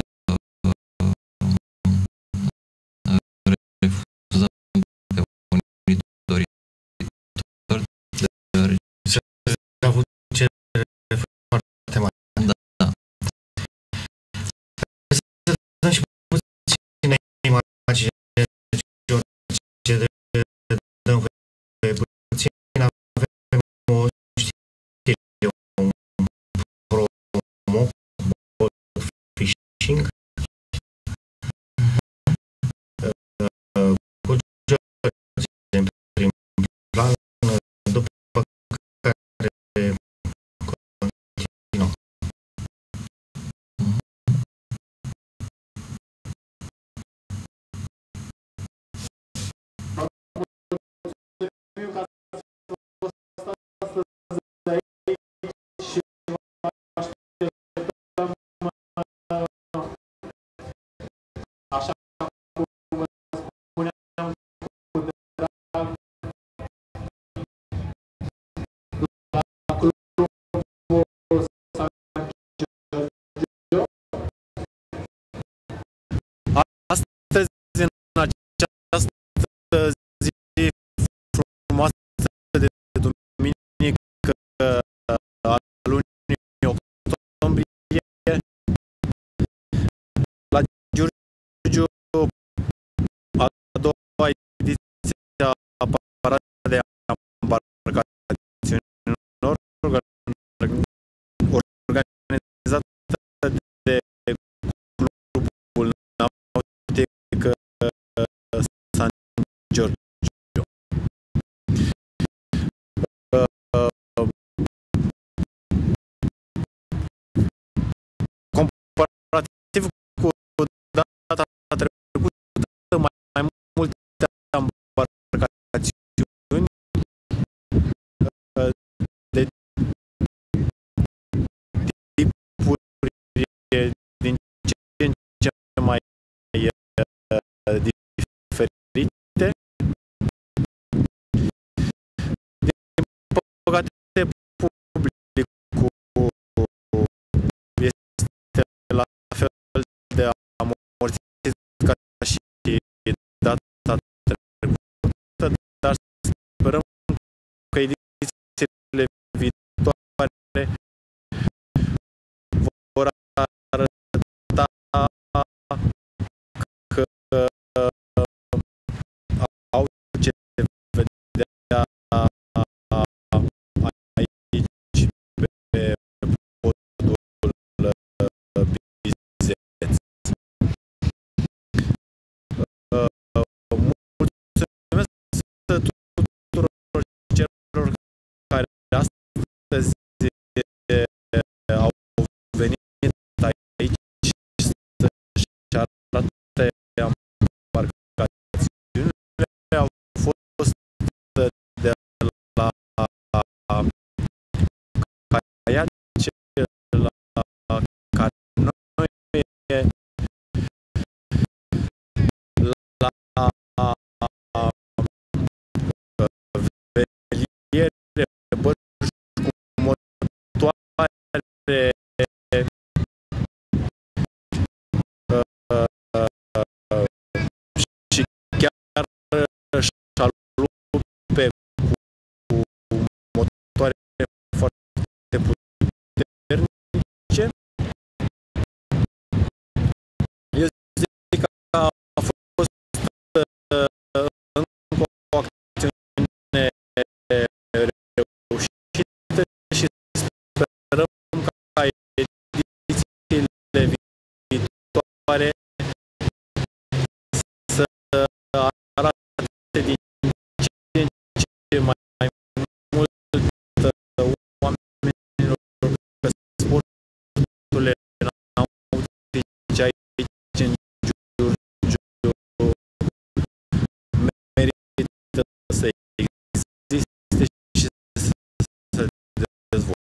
refuzăm pe unii doritori, deoarece a avut cerere foarte mare. da. Să dăm și puține imagine, ce dăm puțin, avem o știre, un promo, boat fishing, cu George în prim plan, după care continuăm. Așa cum spuneam, cu drag la clubul San Giorgio. Astăzi, în această zi frumoasă de duminică a lunii octombrie, la Giurgiu, a doua ediție a Paradei de Embarcațiunilor, organizată de Clubul Nautic San Giorgio. Comparativ cu data trecută, mai multe embarcațiuni de tipuri din ce în ce mai diferite. Din păcate, publicul este la fel de amorțit ca și data trecută, dar sperăm că edițiile viitoare vor arăta că au ce vedea aici pe podul Bizeț. Mulțumesc tuturor celor care astăzi au venit aici să-și arate embarcațiunile. Au fost de la caiace la canoe, la veliere, bărci cu motoare, și chiar șalupe cu motoare foarte puternice. Eu zic că a fost încă o acțiune reușită și sperăm ca edițiile viitoare să arate din ce în ce mai mult oamenilor că sporturile nautice aici în Giurgiu merită să existe și să se dezvolte.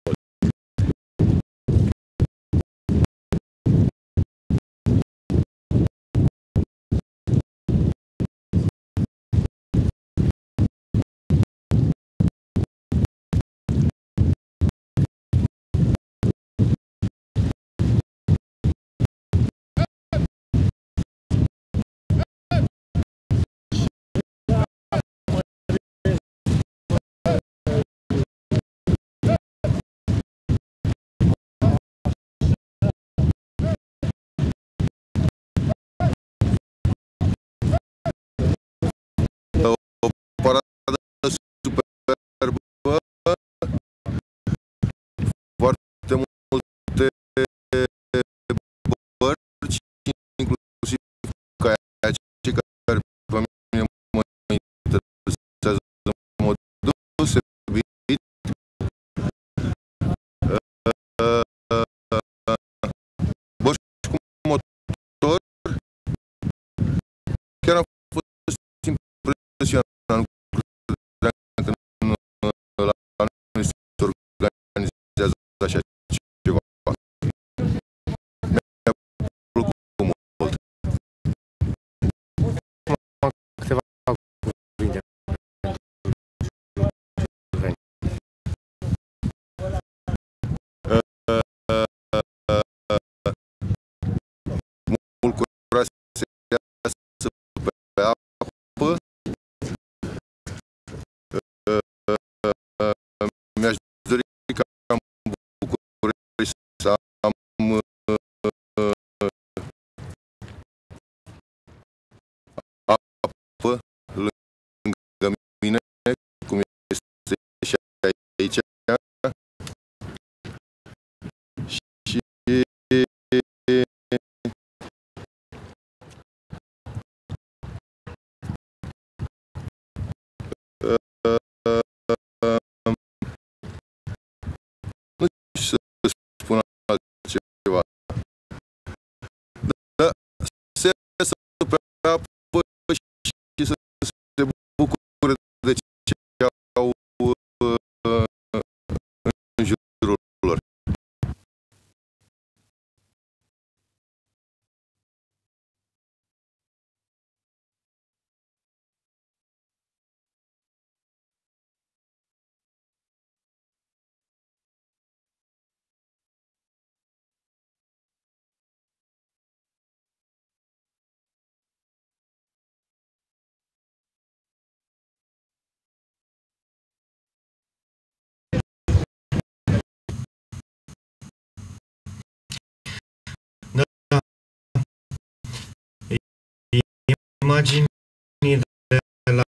imagini de la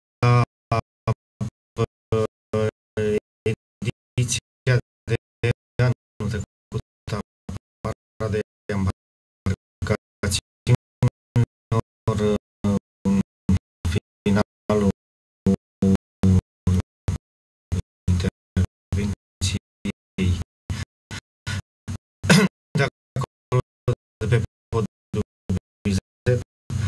ediția de anul trecut a Paradei Embarcațiunilor în finalul intervenției de acolo, de pe podul Bizet,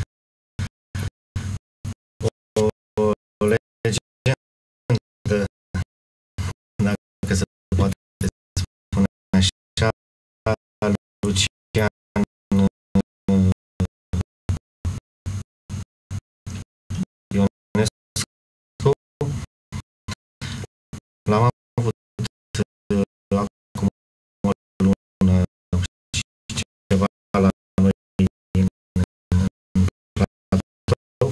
o legendă, dacă se poate spune așa, Lucian Ionescu. L-am avut acum o lună și ceva la noi în platou.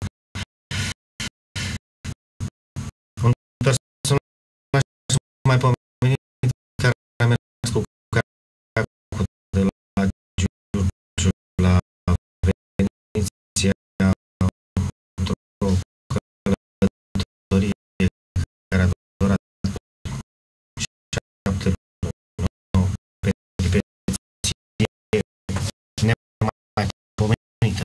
Un personaj mai pomenit care a mers cu caiacul de la Giurgiu la Veneția într-o călătorie care a durat 7 luni, peripeție nemaipomenită.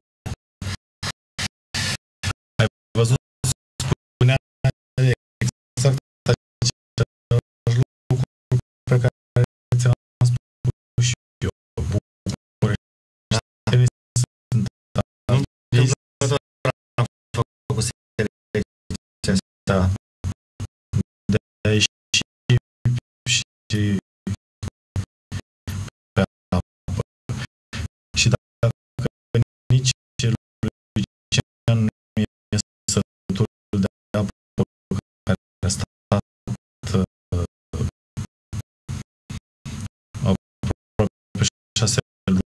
Ai văzut? Spunea exact același lucru pe care ți-am spus și eu. Bucureștenii sunt Am făcut selecția asta de aici și pe apă. Și dacă nici Lucian nu e sătul de apă care a stat aproape 6 luni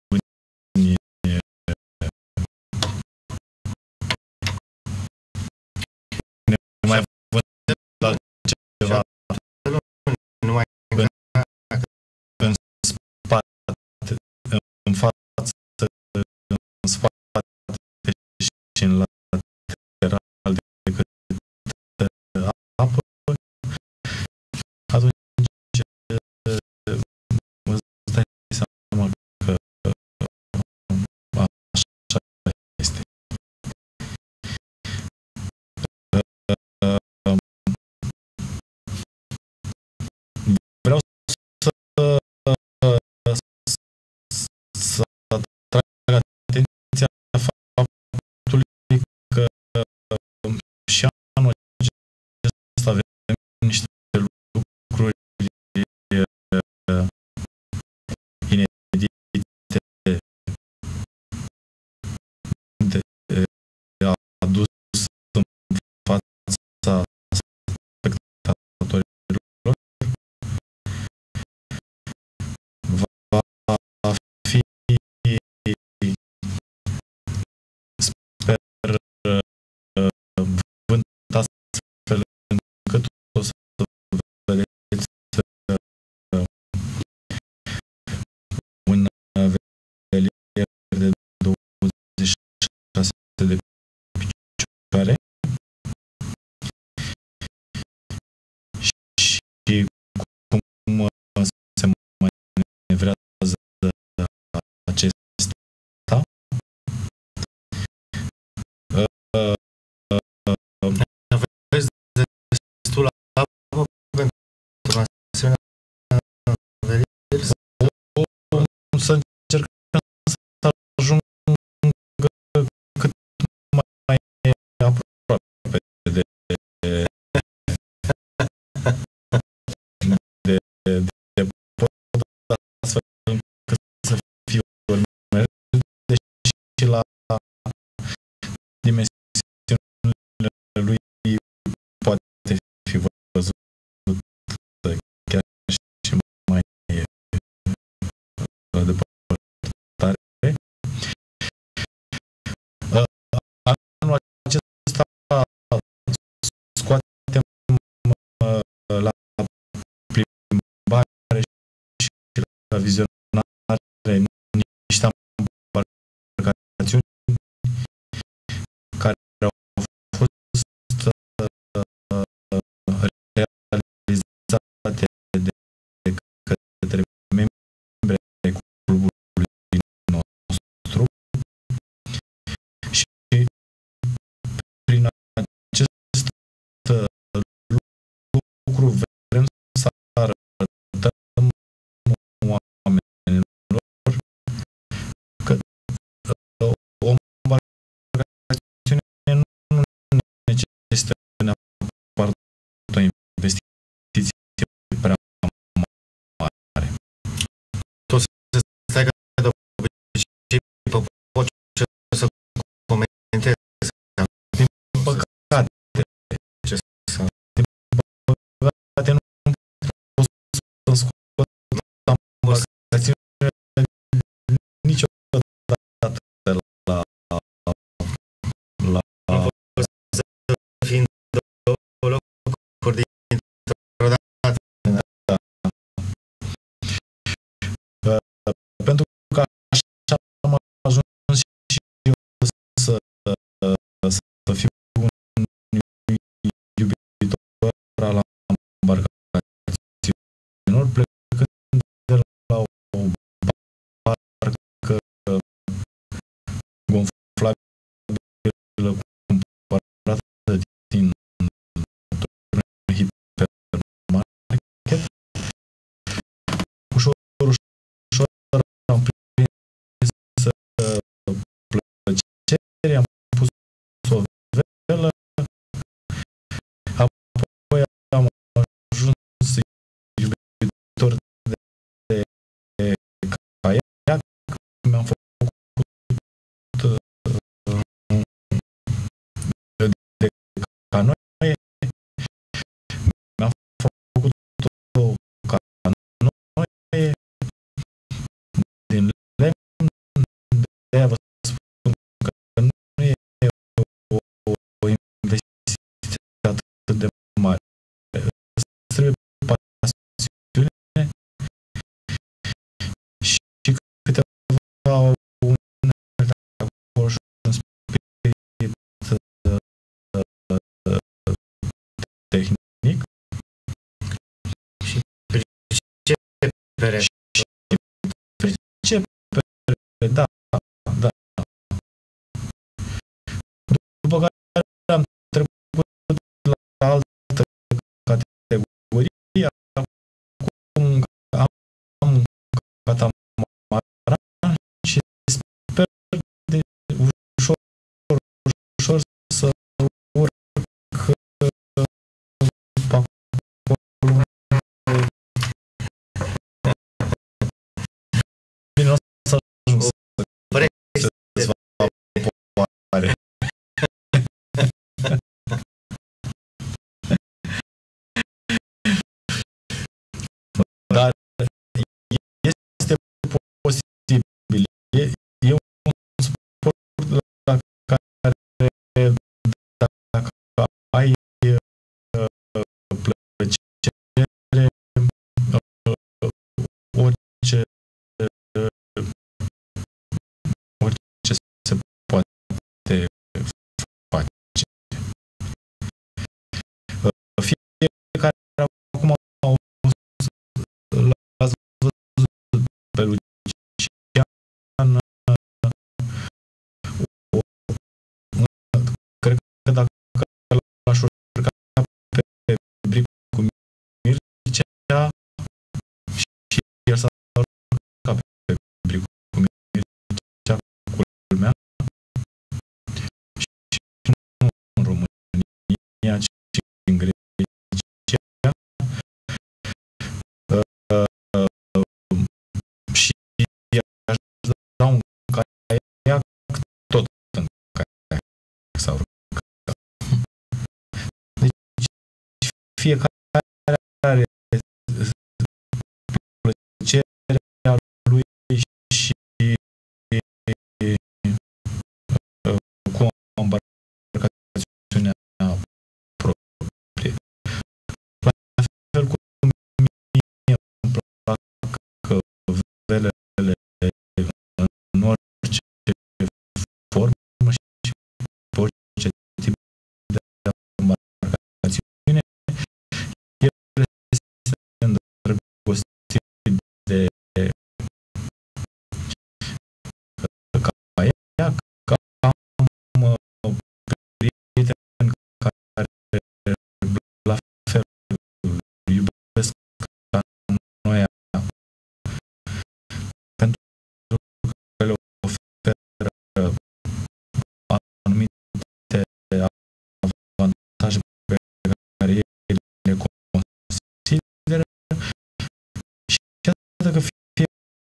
ne mai văd altceva nu mai în spate, în față, în spate și în lateral decât apă, atunci îți dai seama că așa este. Vreau să atrag atenția faptului că și anul acesta avem niște lucruri inedite de adus în fața spectatorilor. Va fi, sper, vânt astfel încât o să vedeți un velier de 26 de picioare și cum se manevrează acesta. Aveți destul apă pentru un asemenea velier? Să încercăm să ajungă cât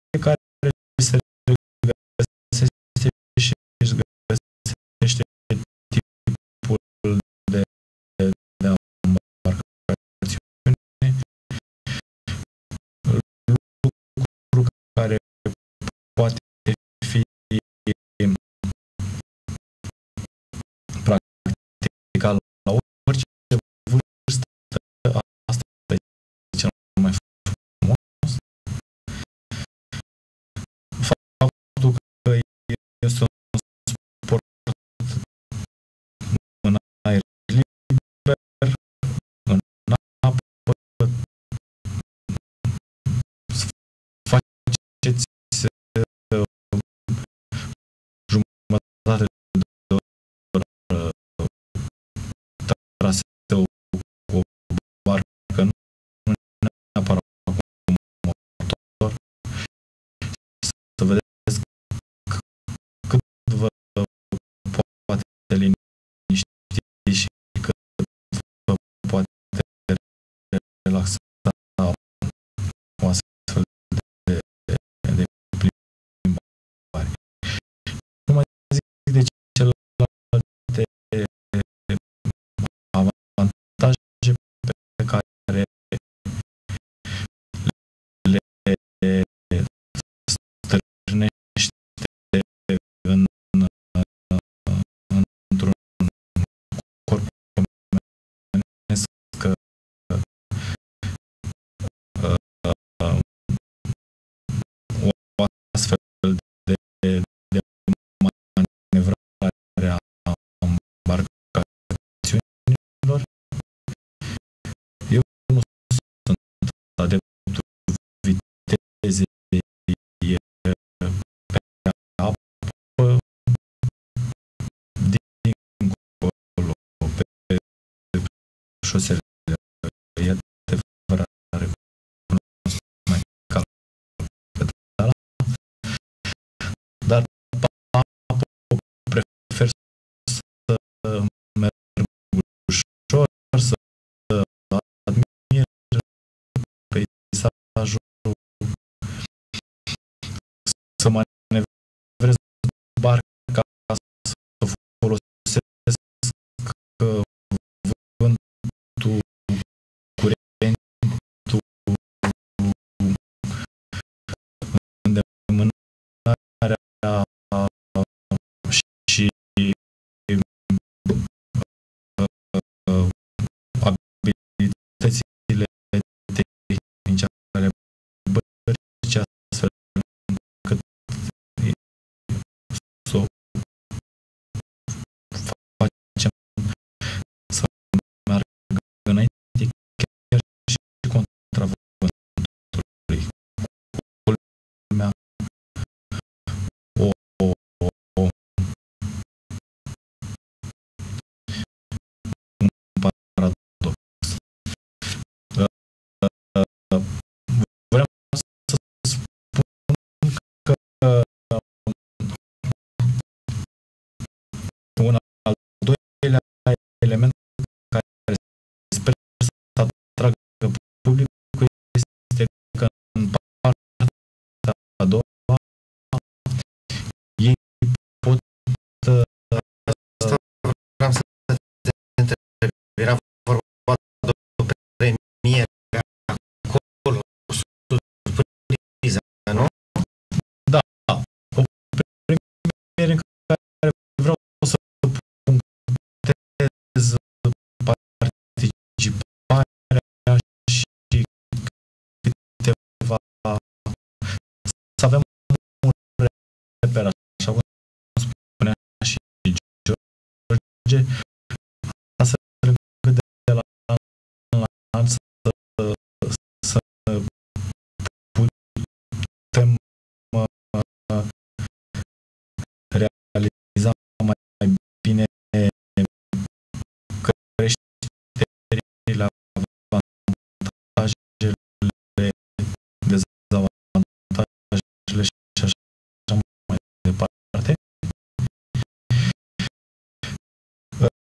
care se regăsește și își găsește tipul de embarcațiune, lucru care poate fi practicat la orice vârstă. Asta e cel mai frumos. Faptul că este un sport în aer liber, în apă, faceți jumătate de oră traseu cu o barcă, nu neapărat cu motor, să vedeți cât vă poate liniști și cât vă poate relaxa o astfel de plimbare. Nu mai zic de celelalte avantaje pe care le stârnește într-un corp omenesc o astfel de manevrare a embarcațiunilor. Eu nu sunt adeptul vitezei pe apă, dincolo, pe șosele. E adevărat, recunosc mai calm pedala, dar pe apă prefer să merg ușor, să admir peisajul, să manevrez barca, să folosesc vântul, curentul, îndemânarea și abilitățile tehnice ale bărcii, astfel încât să o facem să meargă înainte, chiar și contra vântului. Culmea, un paradox. Vreau să spun că un al doilea element care sper să atragă publicul este că în partea a doua ei pot vreau să te întreb, era vorba de o premieră acolo, surpriză, nu? Da, o premieră în care vreau să punctez participarea și câteva, să avem un reper, așa cum spunea și George, astfel încât de la an la an să putem realiza mai bine creșterile, avantajele, dezavantajele și așa mai departe.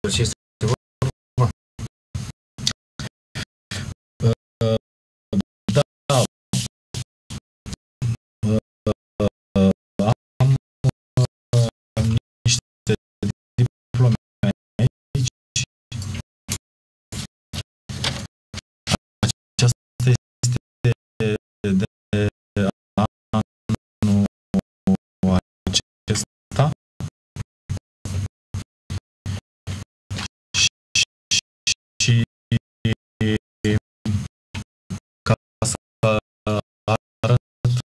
ce este vorba? Da, am niște diplome aici. Aceasta este de anul acesta și ca să arăt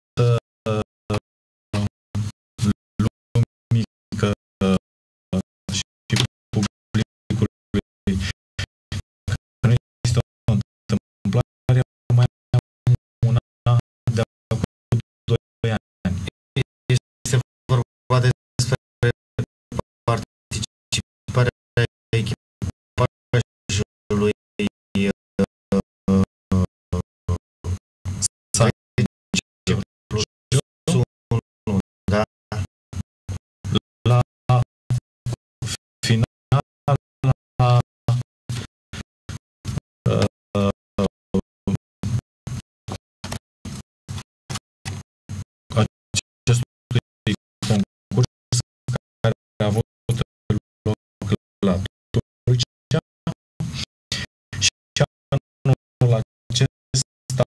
lumii că și publicului că nu este o întâmplare, mai am una de acum 2 ani. Este vorba despre participarea echipajului da? La final, acestui concurs care a avut loc la Tulcea și anul acesta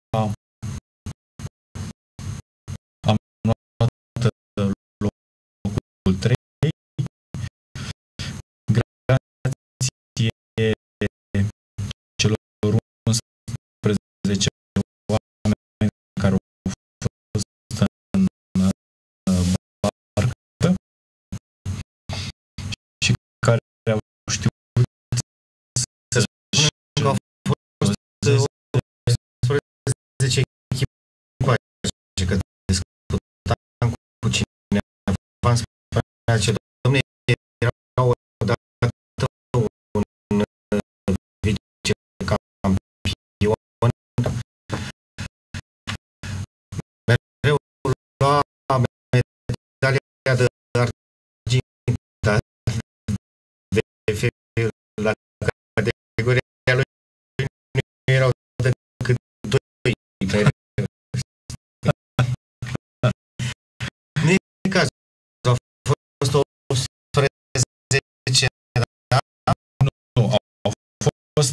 am luat locul 3 grație celor 11 oameni care au fost în barcă și care au știut Să spunem că au fost 11 echipaje, că discutam cu cineva, îmi spunea ce domne, era odată un vicecampion, mereu lua medalia de argint la categoria lui nu erau decât 2 mereu. Nu e cazul, au fost 11, da? nu, au fost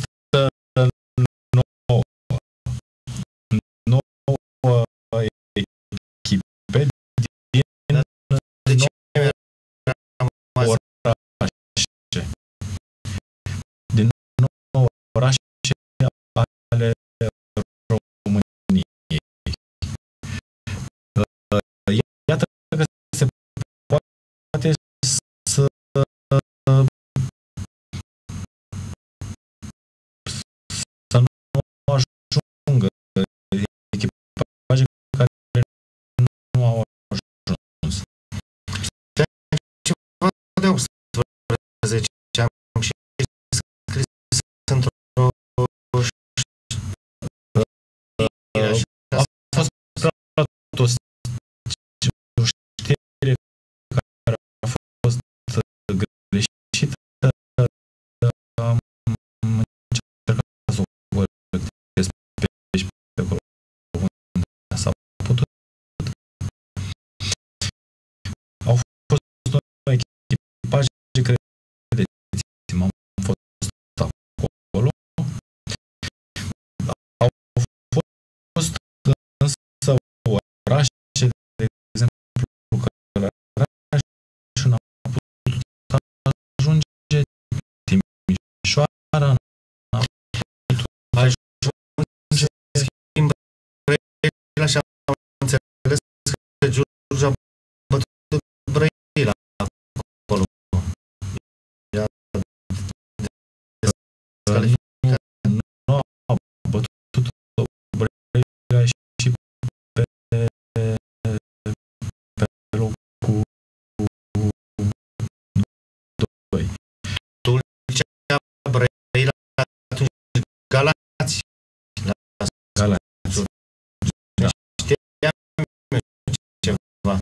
9 echipe din De ce 9 rămas orașe. Din 9 orașe ale României. Iată că se poate să nu ajungă echipaje care nu au ajuns. ceva de 18 am și scris într-o știre așa. A fost dat o știre care a fost greșită. Am încercat să o corectez pe aici, pe acolo, unde s-a putut. Au fost 9 echipaje, credeți-mă, am fost acolo. Au fost însă orașe, de exemplu, Călăraș n-a putut ajunge, Timișoara n-a putut ajunge, Schimb Brăila și am înțeles că Giurgiu a bătut Brăila acolo. I-a descalificat. nu a bătut Brăila și pe locul 2. Tulcea, Brăila, atunci Galați. Galați. Da. Știam ceva.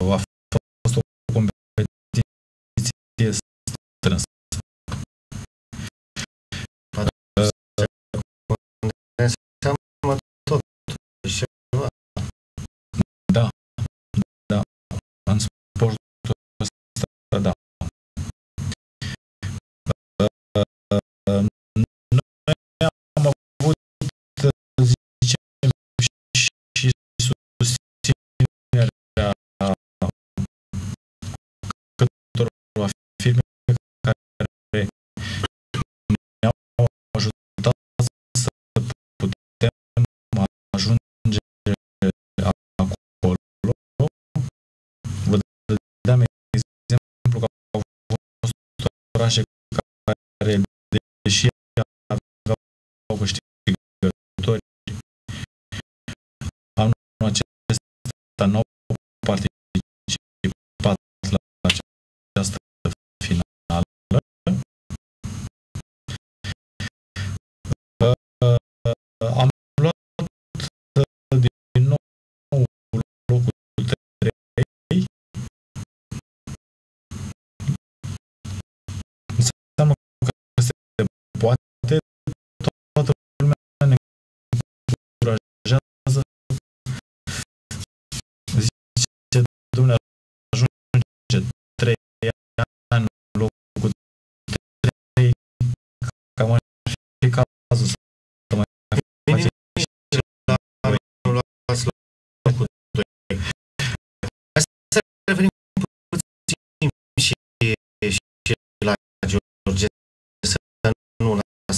a fost o competiție strânsă. Înseamnă totuși ceva. Da, da, în sportul ăsta, da. Noi am avut, zicem, și susținerea câtorva firme care ne-au ajutat să putem ajunge acolo. Vă dădeam exemplu că au fost orașe care, deși aveau câștigători, anul acesta nu au participat la această finală. Am luat din nou locul 3. Înseamnă că se poate, toată lumea ne încurajează. Zice, domnule, ajunge 3 ani în locul 3, cam ar fi cazul să mai face Locul 2. Hai să revenim puțin și la George, să nu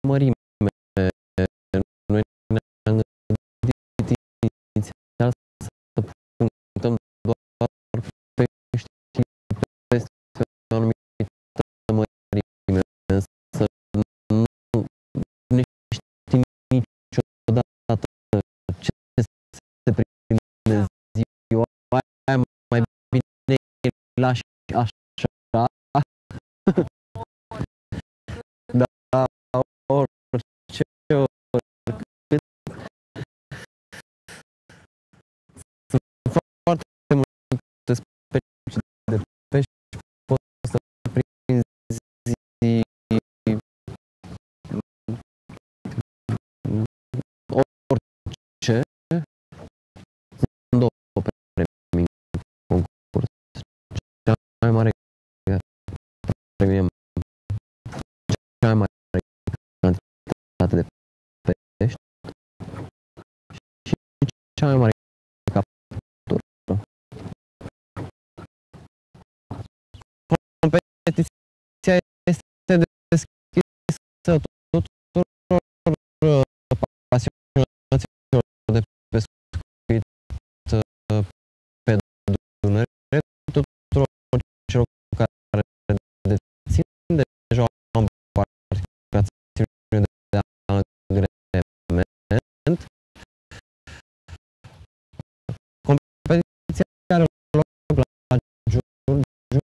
mărime. Noi ne-am gândit inițial să punctăm doar pești peste o anumită mărime, însă nu știm niciodată ce se prinde ziua aia, mai bine îi lași așa. Dar orice, oricât, sunt foarte multe specii de pești, poți să prinzi orice. Sunt două premii în concurs. Cea mai mare premie, cea mai mare cantitate de pești și cea mai mare captură. Competiția este deschisă tuturor pasionaților de pescuit pe Dunăre, tuturor celor care dețin deja o embarcațiune de agrement. Competiția are loc la Giurgiu,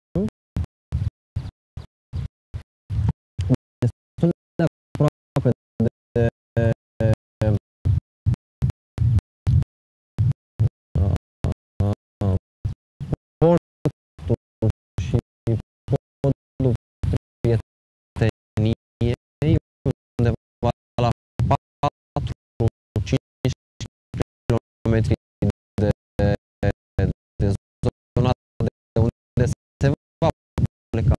destul de aproape de portul și podul Prieteniei, undeva la 4-5 km de zona de unde se va pleca.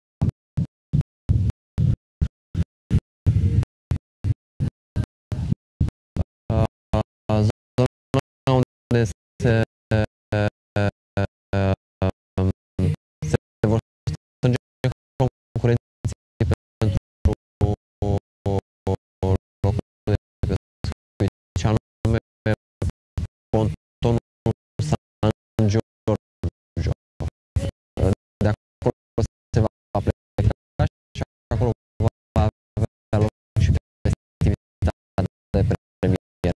Zona unde se vor strânge concurenții pentru locul de pescuit, și anume pontonul San Giorgio. De acolo se va pleca și acolo va avea loc și festivitatea de premiere.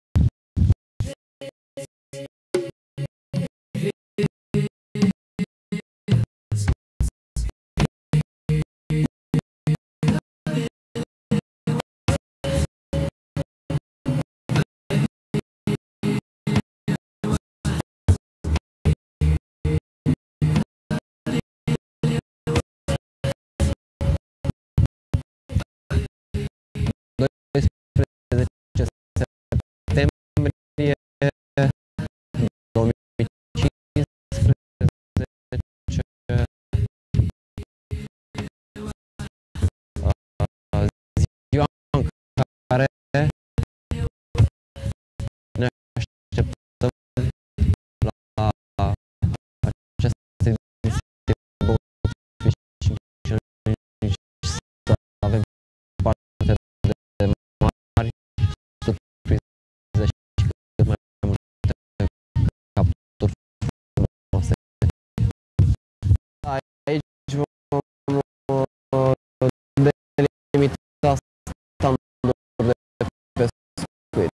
Septembrie 2015, ziua în care ne așteptăm la această ediție Boat Fishing Challenge să avem parte de mari surprize și cât mai multe capturi frumoase. Aici vom delimita standuri de pescuit.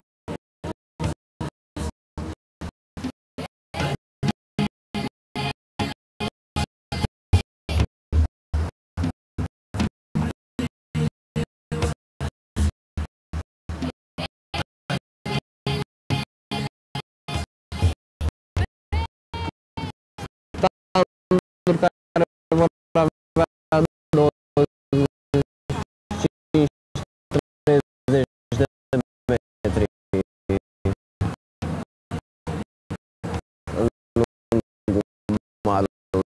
Standuri care vor avea 25-30 de metri lungul malului.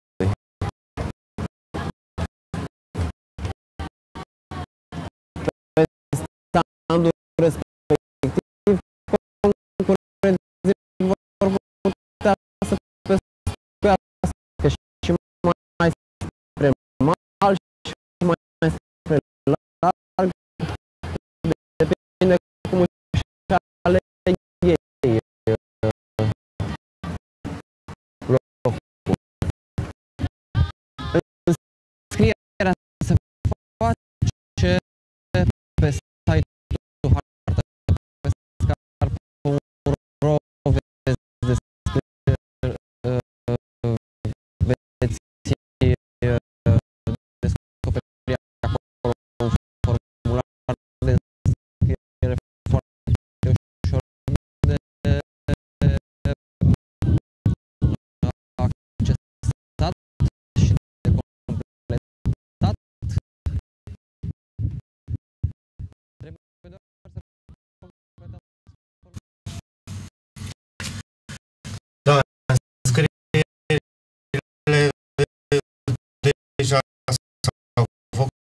Pe standul respectiv, concurenții vor putea să pescuiască și mai spre mal și mai spre lat,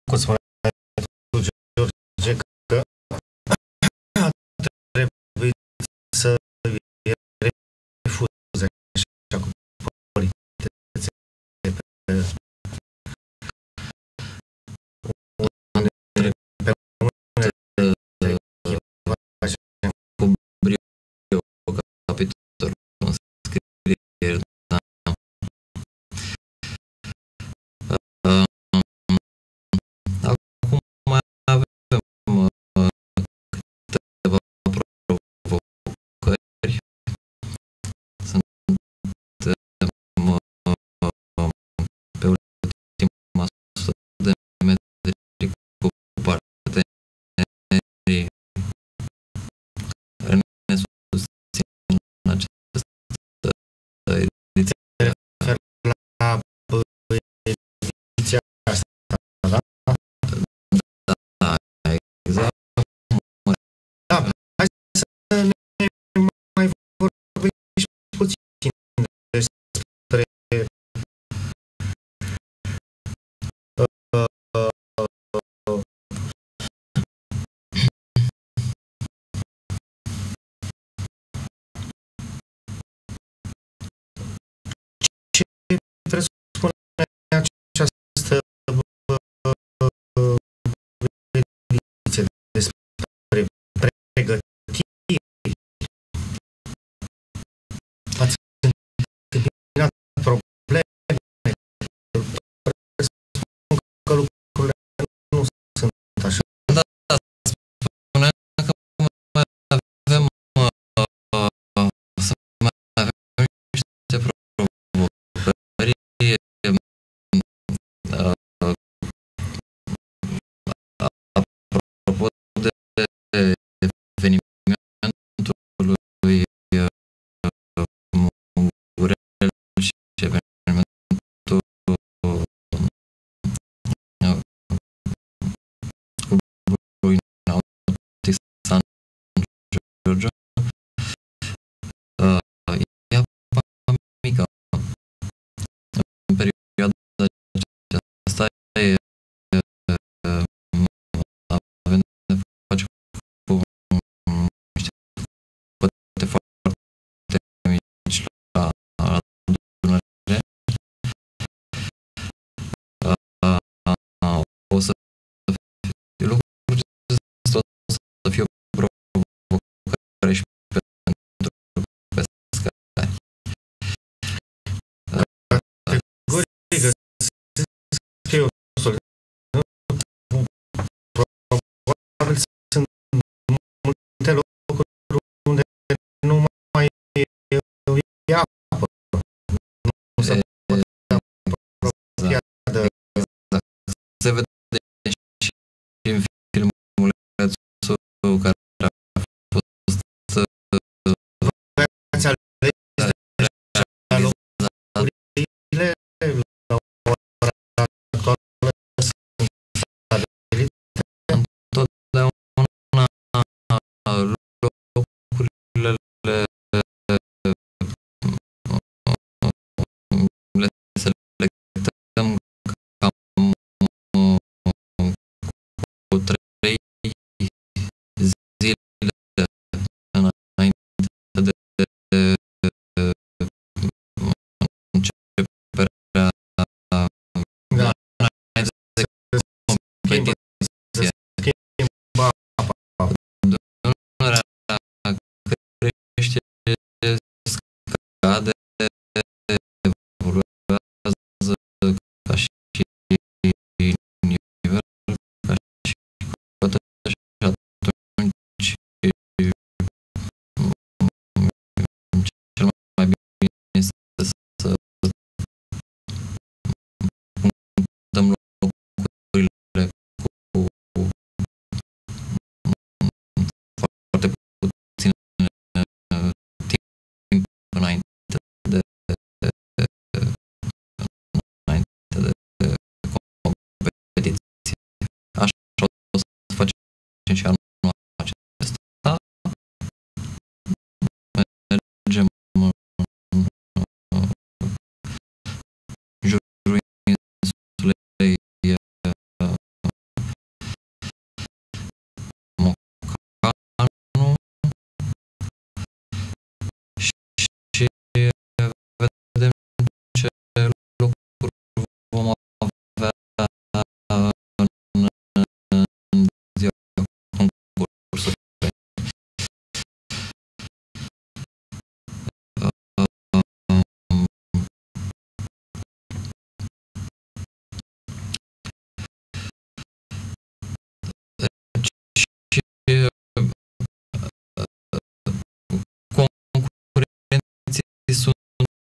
cum spunea tu, George, că a trebuit să refuze așa cu politețe pe unele echipaje. Cu brio capitol în scriere, da. Acum mai avem câteva provocări. Suntem pe ultima 100 de metri cu partenerii care ne susțin în această ediție. La ediția asta, da? Da, exact. Da, hai să ne mai vorbim și puțin despre ce presupune această ediție despre pregătiri. Ați întâmpinat probleme? Presupun că lucrurile nu sunt așa. Da, spuneam că mai avem să mai avem niște provocări. Apropo de evenimentul lui Mugurel și evenimentul clubului nautic San Giorgio, e apa mică. În perioada aceasta avem de face cu niște cote foarte mici la adunare. O să fie lucruri o să fie o provocare și pentru pescari. Categoric găsesc că e o soluție. Probabil sunt multe locuri unde nu mai e apă. Nu se poate apropia de Se vede și în filmulețul care a fost ați ales deja locurile la ora actuală sunt stabilite. întotdeauna locurile le selectăm cam cu 3 zile înainte de începerea Da. înainte de Schimbă, competiție. schimbă apa. Dunărea crește, scade, evoluează ca și nivel, ca și cotă și atunci cel mai bine este să punctăm locurile cu foarte puțin timp înainte de competiție. Așa o să facem și anul acesta. Mergem în jurul insulei concurenții sunt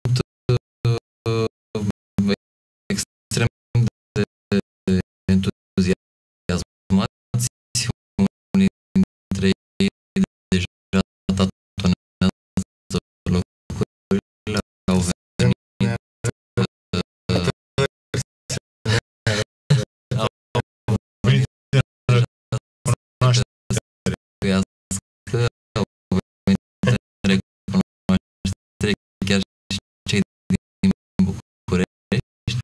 extrem de entuziasmați. Unii dintre ei deja tatonează locurile, au venit chiar și cei din București.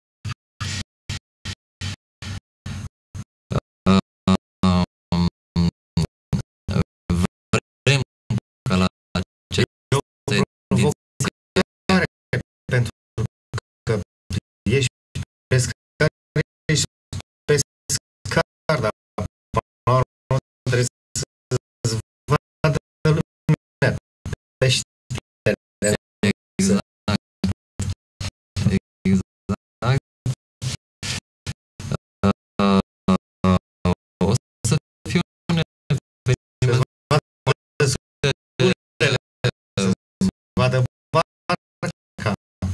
Vrem ca la această ediție pentru că ești pescar, ești pescar, dar până la urmă trebuie să-ți vadă lumea peștele. exact. O să fie un eveniment Vadă barca.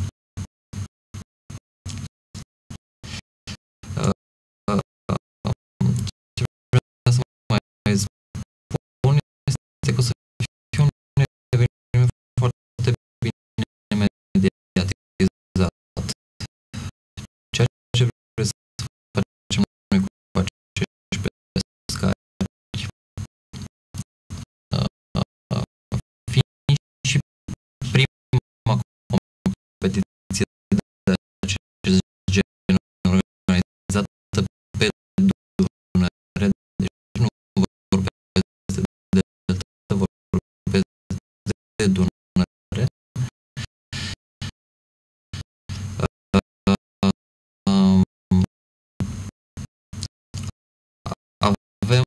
ce vreau să mai spun este că o să fie un eveniment foarte bine mediatizat. Ceea ce vrem să facem noi cu acești pescari, fiind și prima competiție de acest gen organizată pe Dunăre, deci nu vorbesc de Delta, vorbesc de Dunăre. Avem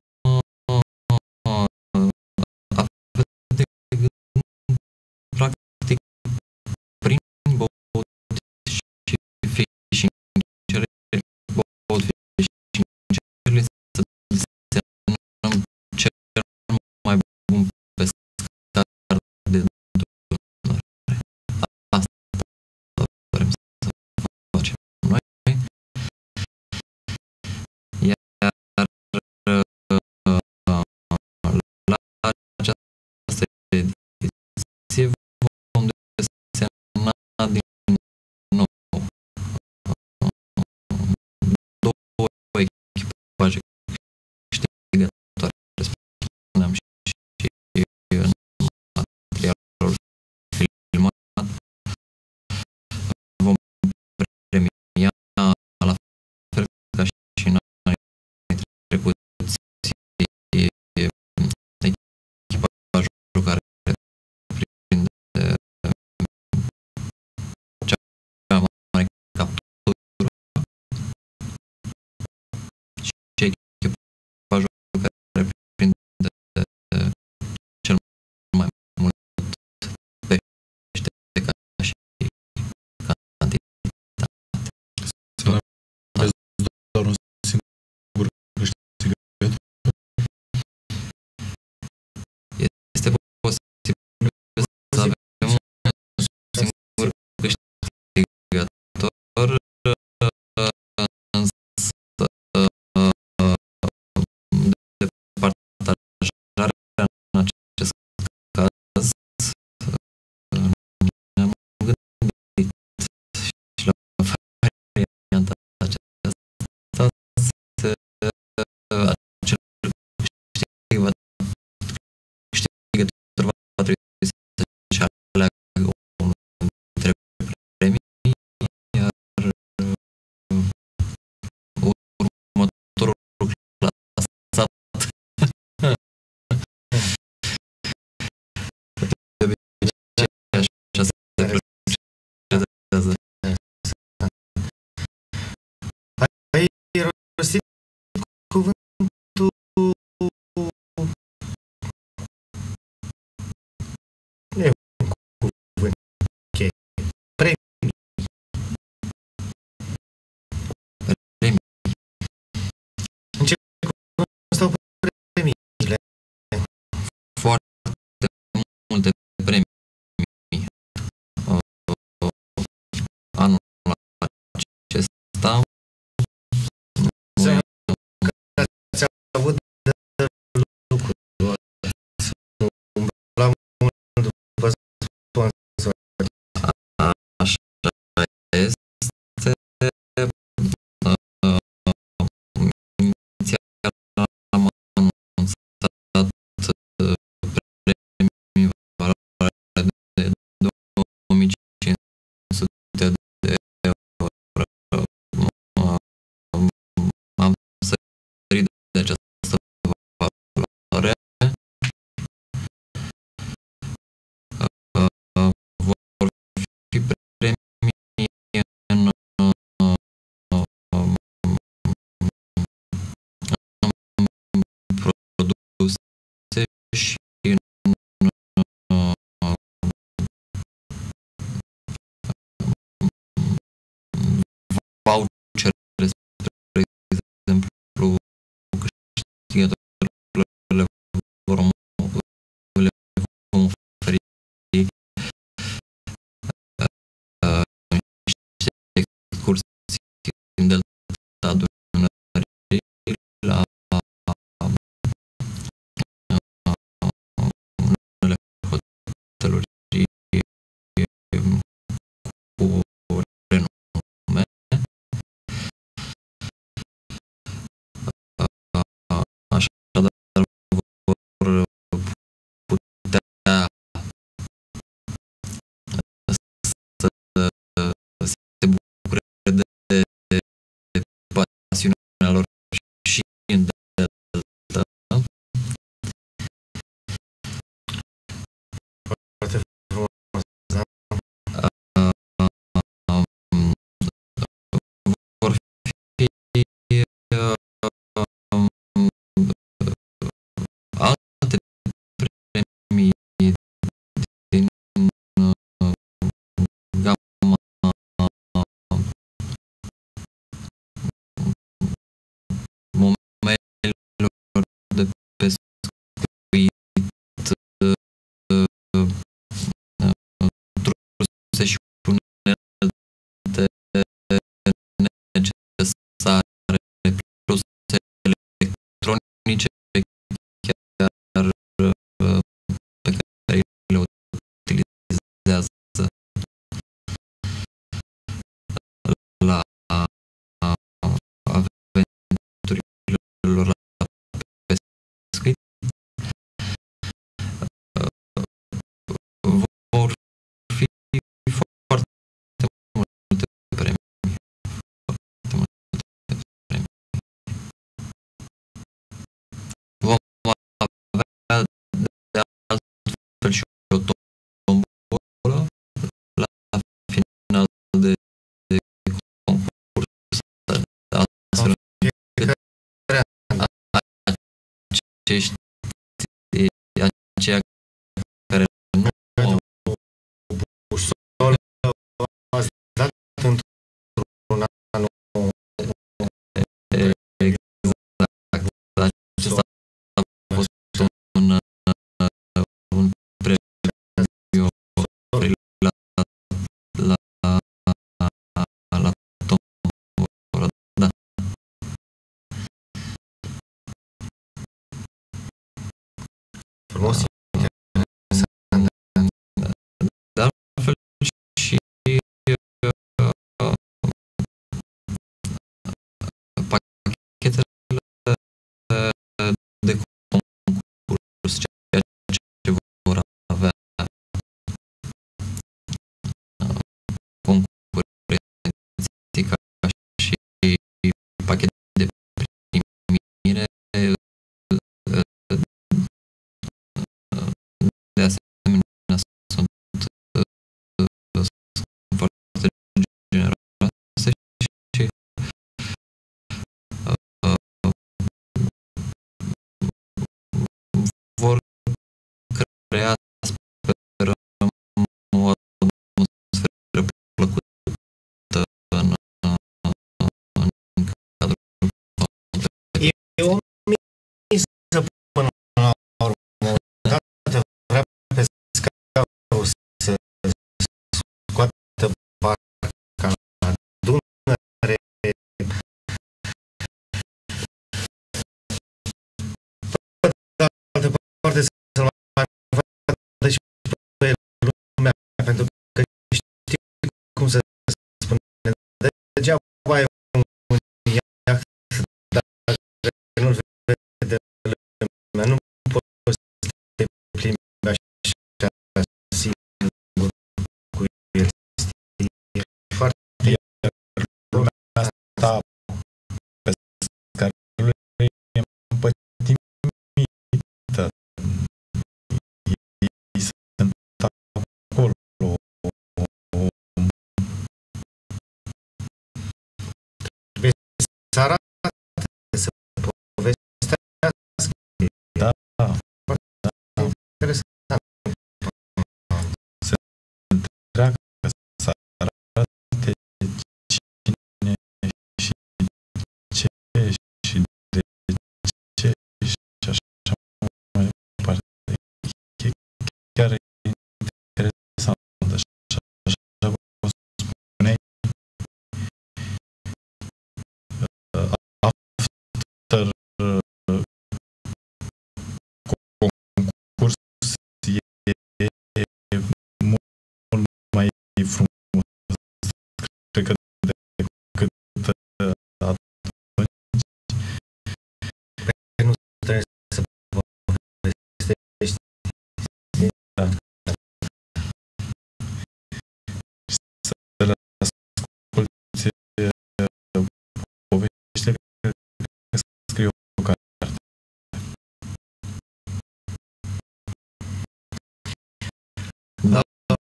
de gând, practic, prin boat și fishing challenge să desenăm cel mai bun pescar de acești aceia care nu au busol ați dat într-un an exact. Acesta a fost un premiu la tombolă. Da. frumos, De altfel și pachetele de concurs, ceea ce vor avea concurenții ca și pachete de primire, de asemenea sunt foarte generoase și vor crea, sperăm, o atmosferă plăcută în cadrul e o misă până la urmă. Odată vrea pescarul să scoată barca la Dunăre. De altă parte să-l mai vadă și pe lumea, pentru că știi cum se spune, degeaba ai un iaht dacă nu-l vede lumea, nu poți să te plimbi așa singur cu el. E foarte lumea asta pescarului e împătimită. Ei sunt acolo. Trebuie să arate, să povestească. Da, foarte interesant. Să întreagă, să arate cine și ce și de ce și așa mai departe. E chiar interesant. Așa cum spuneai, after concurs e mult mai frumos, cred că decât atunci. Nu trebuie să povestești. Da. Să-l asculti poveștile, cred că scrie o carte. Da.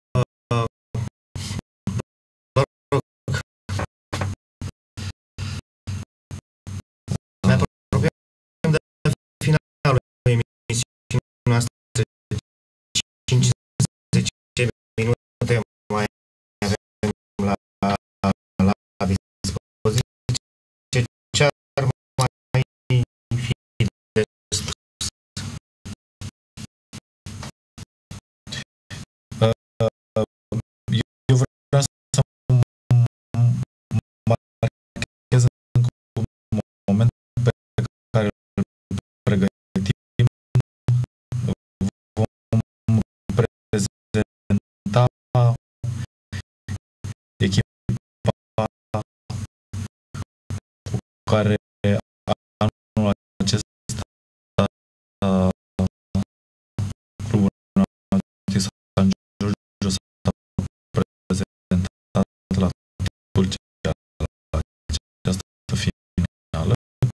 Ne apropiem de finalul emisiunii noastre. 5-10 minute mai avem la dispoziție. Ce ar mai fi de spus? Eu vreau să marchez încă un moment pe care îl pregătim. Vom prezenta echipa cu care anul acesta clubul Nautic San Giorgio s-a prezentat la Tulcea la această finală.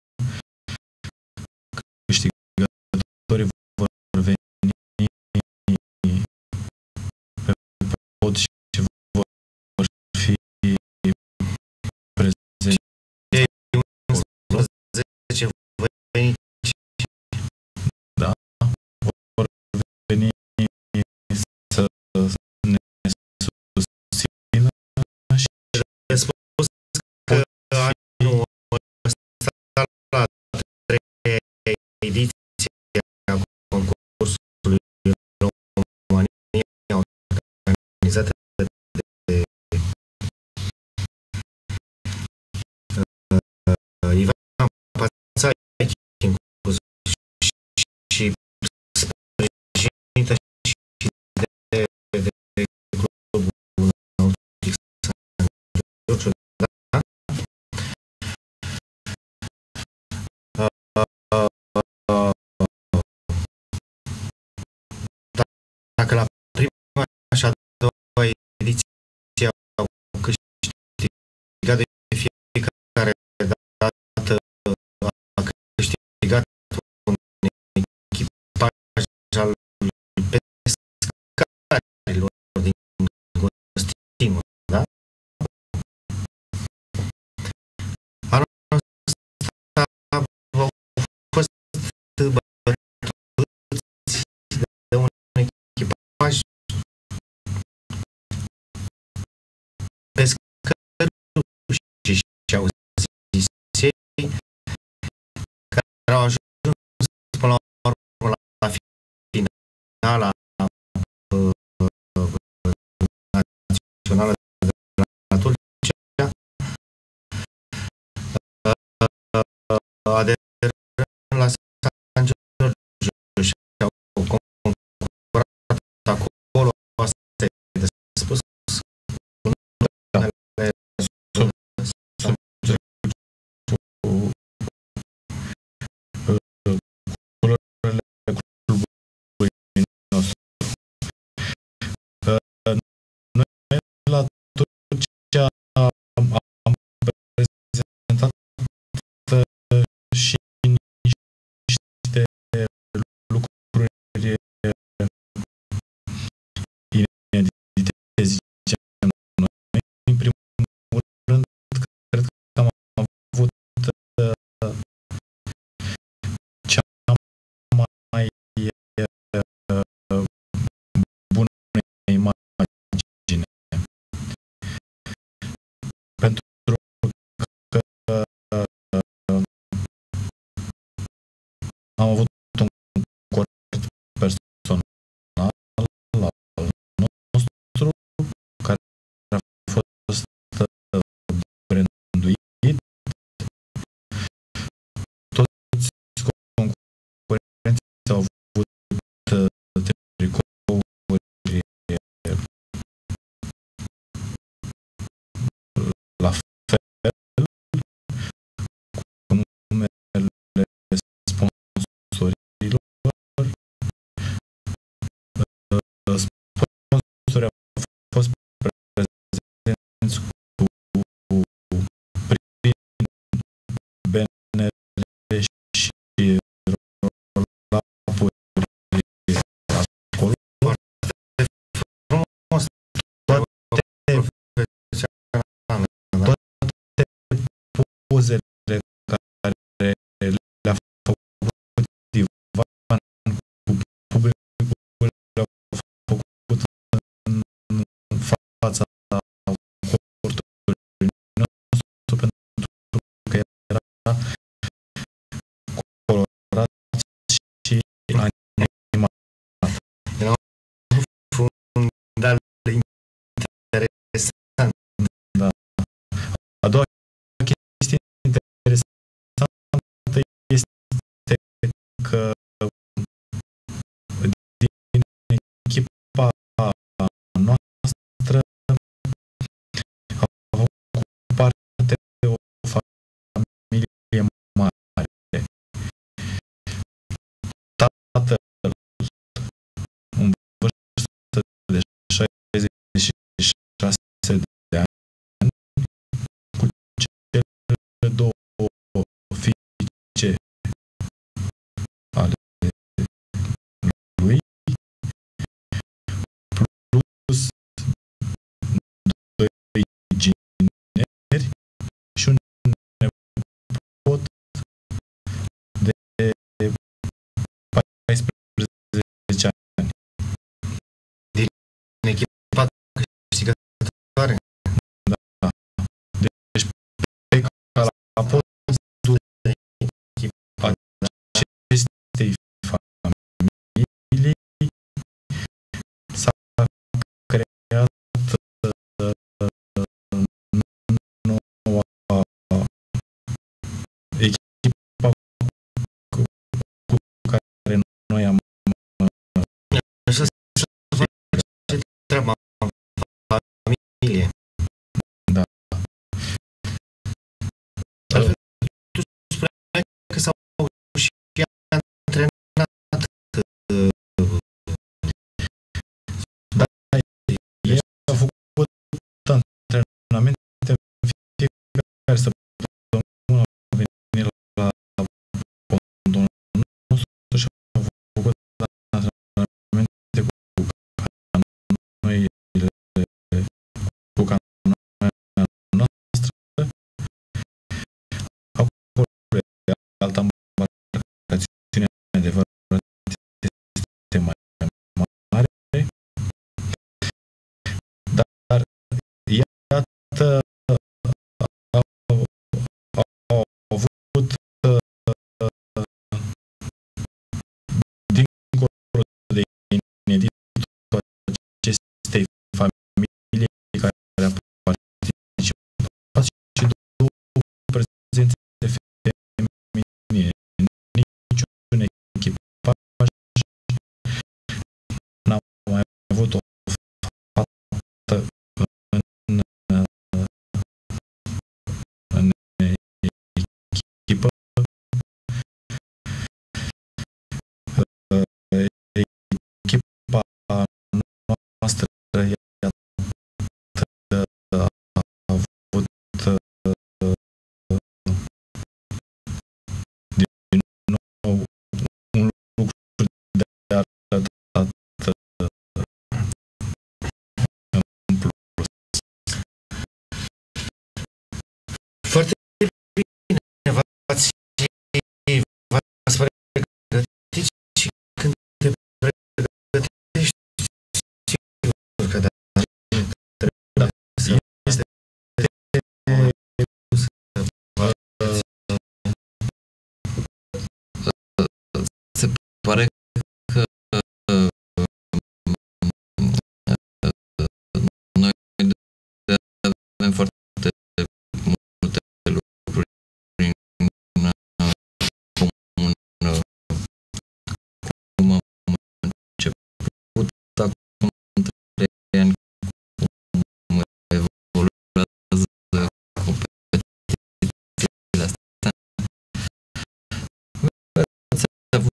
Câștigătorii vor veni pe pod și vor fi prezenți ediție a concursului România organizată de Ivan Pațai și sprijinită și de clubul nautic San Giorgio, da? Dacă la prima și a doua ediție au câștigat de fiecare dată, a câștigat un echipaj al pescarilor din Gostinul, da? Anul ăsta au fost bătuți de un echipaj pescăruși și au zis ei, care au ajuns până la urmă la finala națională de la Tulcea, aderând la San Giorgio și au concurat acolo, asta e de spus, la Tulcea am prezentat și niște lucruri inedite, zicem noi. În primul rând, cred că am avut cea mai bună imagine. Pentru că am avut un corect personal al nostru care a fost branduit. Toți concurenții au avut tricouri la fel, cu numele sponsorilor. Sponsorii au fost prezenți cu prin benere și rolapuri acolo. Frumos, toate pozele care le-a făcut Ivan cu publicul le-au făcut în fața cortului nostru, pentru că era colorat și animat. Era un fundal interesant. Da. A doua chestie interesantă este că din echipa noastră a făcut parte o familie mare. Tatăl, în vârstă de 66 de ani, cu cele două fiice ale lui, plus doi ingineri și un nepot de 14 au avut dincolo de ineditul acestei familii care a participat și două prezențe feminine, niciun echipaj n-a mai avut o fată în echipă. Echipa noastră a avut din nou un lucru de arătat în plus. Foarte bine, v-ați pregătit și când te pregătești, sigur că da, este Se pare că noi avem foarte multe lucruri în comun. Cum am început acum 3 ani, cum evoluează competițiile astea. Ați avut,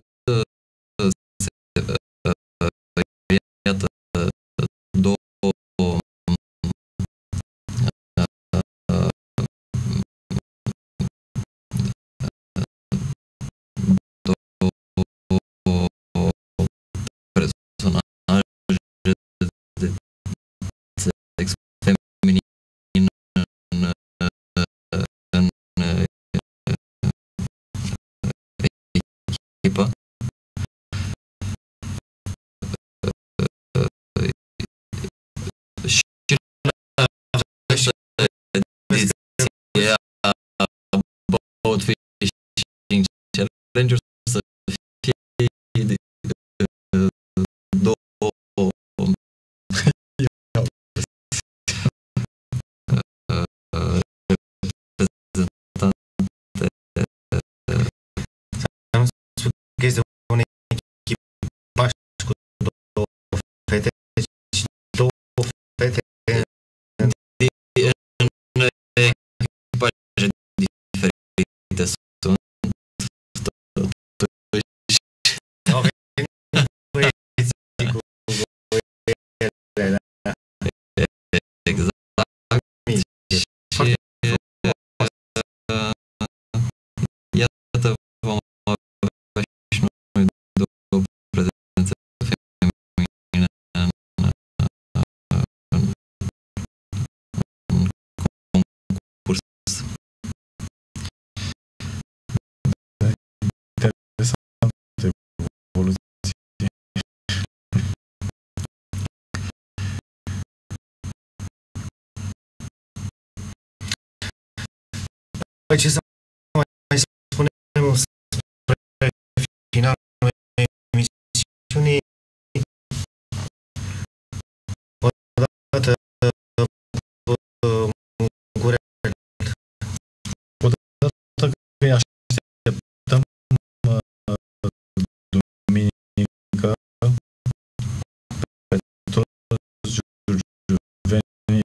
iată, două personaje de sex feminin în echipă. Și la această ediție a Boat Fishing Challenge să fie două reprezentante. am spus că este un echipaj cu două fete și două fete În echipaje diferite sunt totuși au venit băieții cu ele, da. exact și iată vom avea și noi două prezențe feminine în concurs. Interesantă evoluție. Păi ce să mai spunem spre finalul emisiunii? Odată Gurel. Odată că îi așteptăm duminică pe toți giurgiuvenii,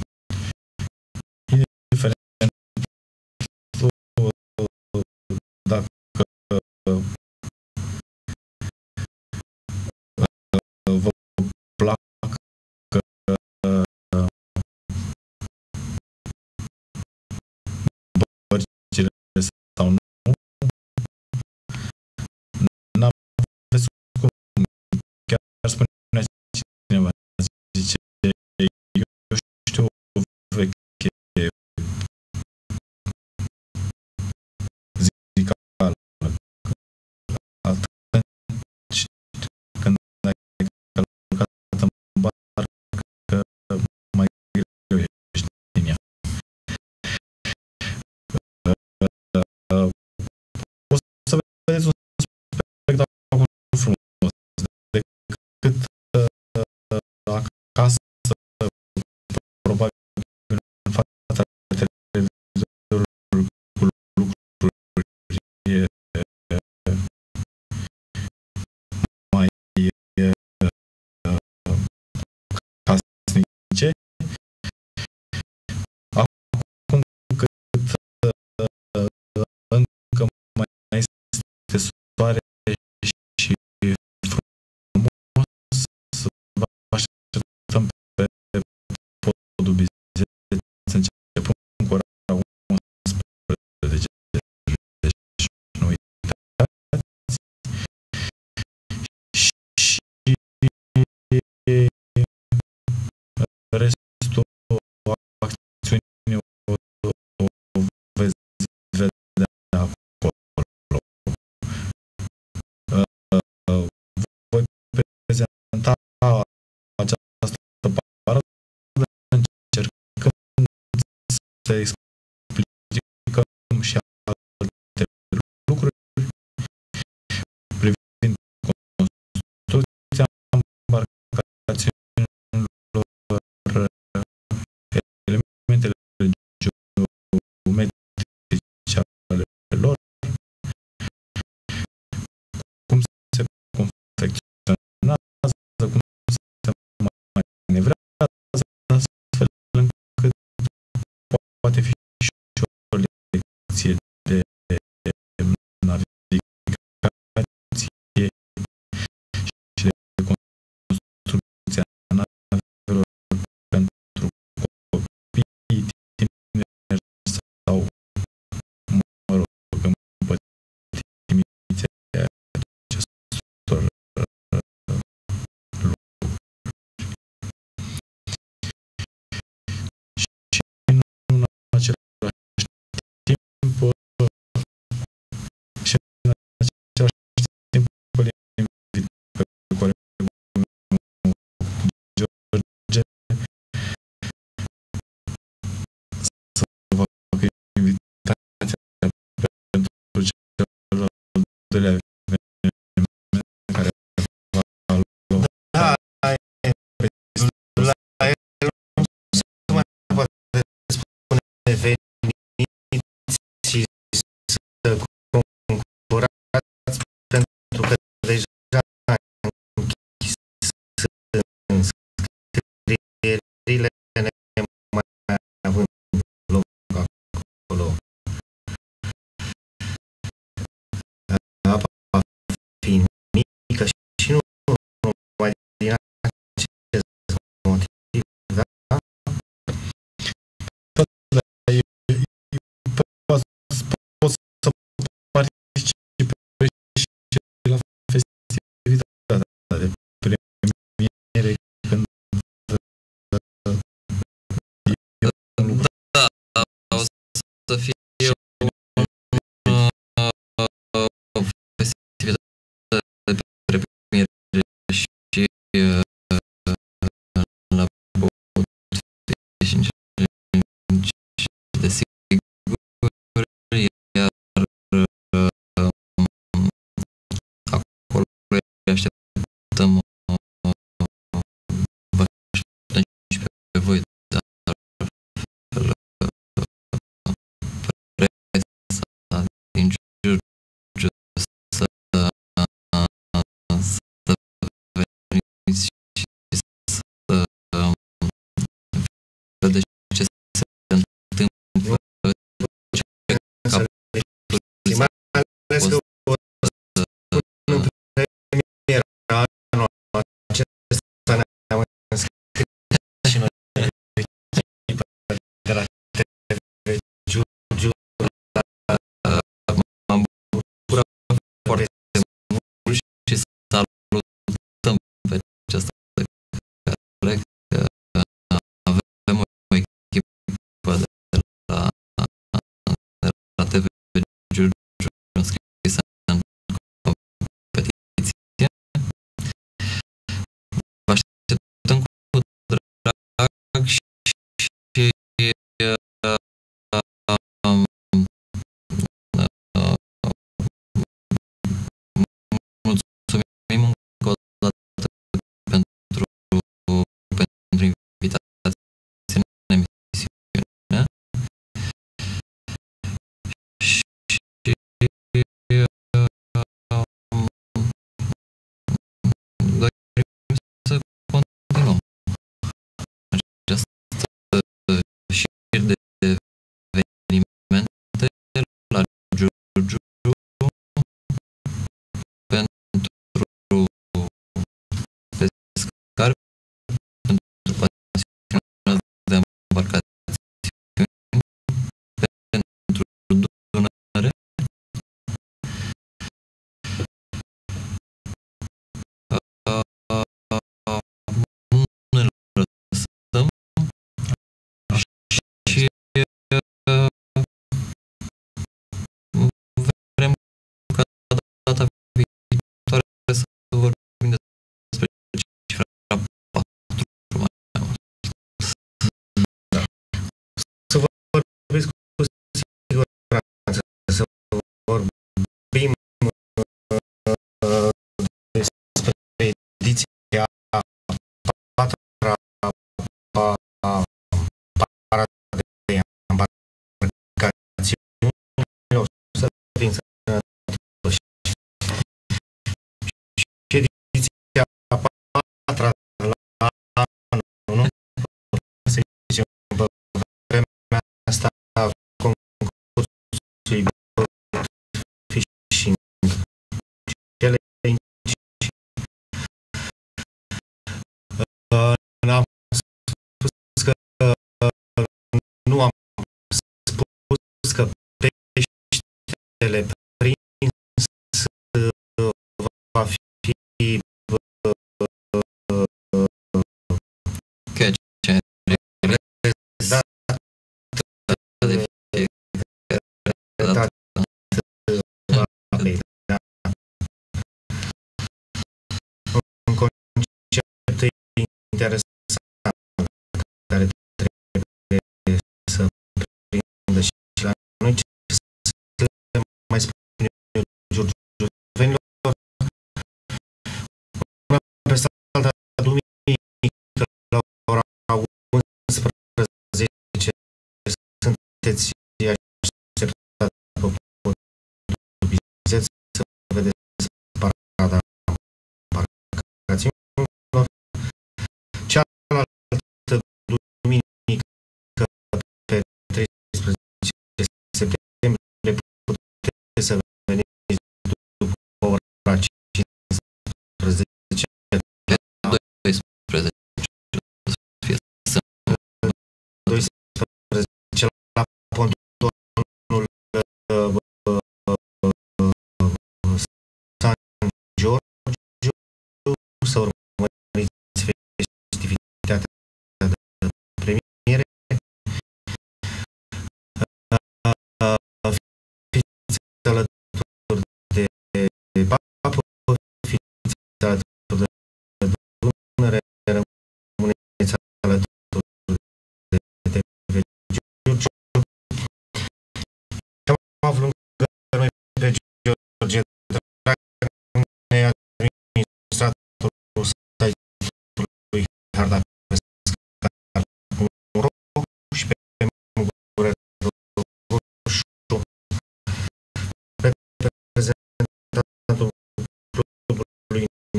indiferent dacă vă plac bărcile sau nu, n-aveți cum. Chiar spunea cineva, zice, eu știu o veche zicală, atunci când ai călcat în barcă, mai greu ești. restul acțiunii o veți vedea acolo. Voi prezenta această parodă încercând să explicăm și alte lucruri privind construcția embarcațiunilor, elementele geometrice ale lor, cum se confecționează, cum se manevrează, astfel încât poate fi și o lecție de navigație și de construcția navelor pentru copii tineri sau, mă rog, împătimiți acestor lucruri. Și în același timp îl invit pe colegul meu George să facă invitația pentru cel al doilea eveniment care va lua Da, la el nu se mai poate spune veniți și să concurați, pentru că deja înscrierile nemai având loc acolo. Apa va fi mică și nu numai din acest motiv, da? Pot să participe și la festivitatea de premiere când Da, o să fie o festivitate de premiere și la Băuți desigur, iar acolo îi așteptăm, vă așteptăm și pe voi, dar presa din Giurgiu să veniți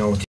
din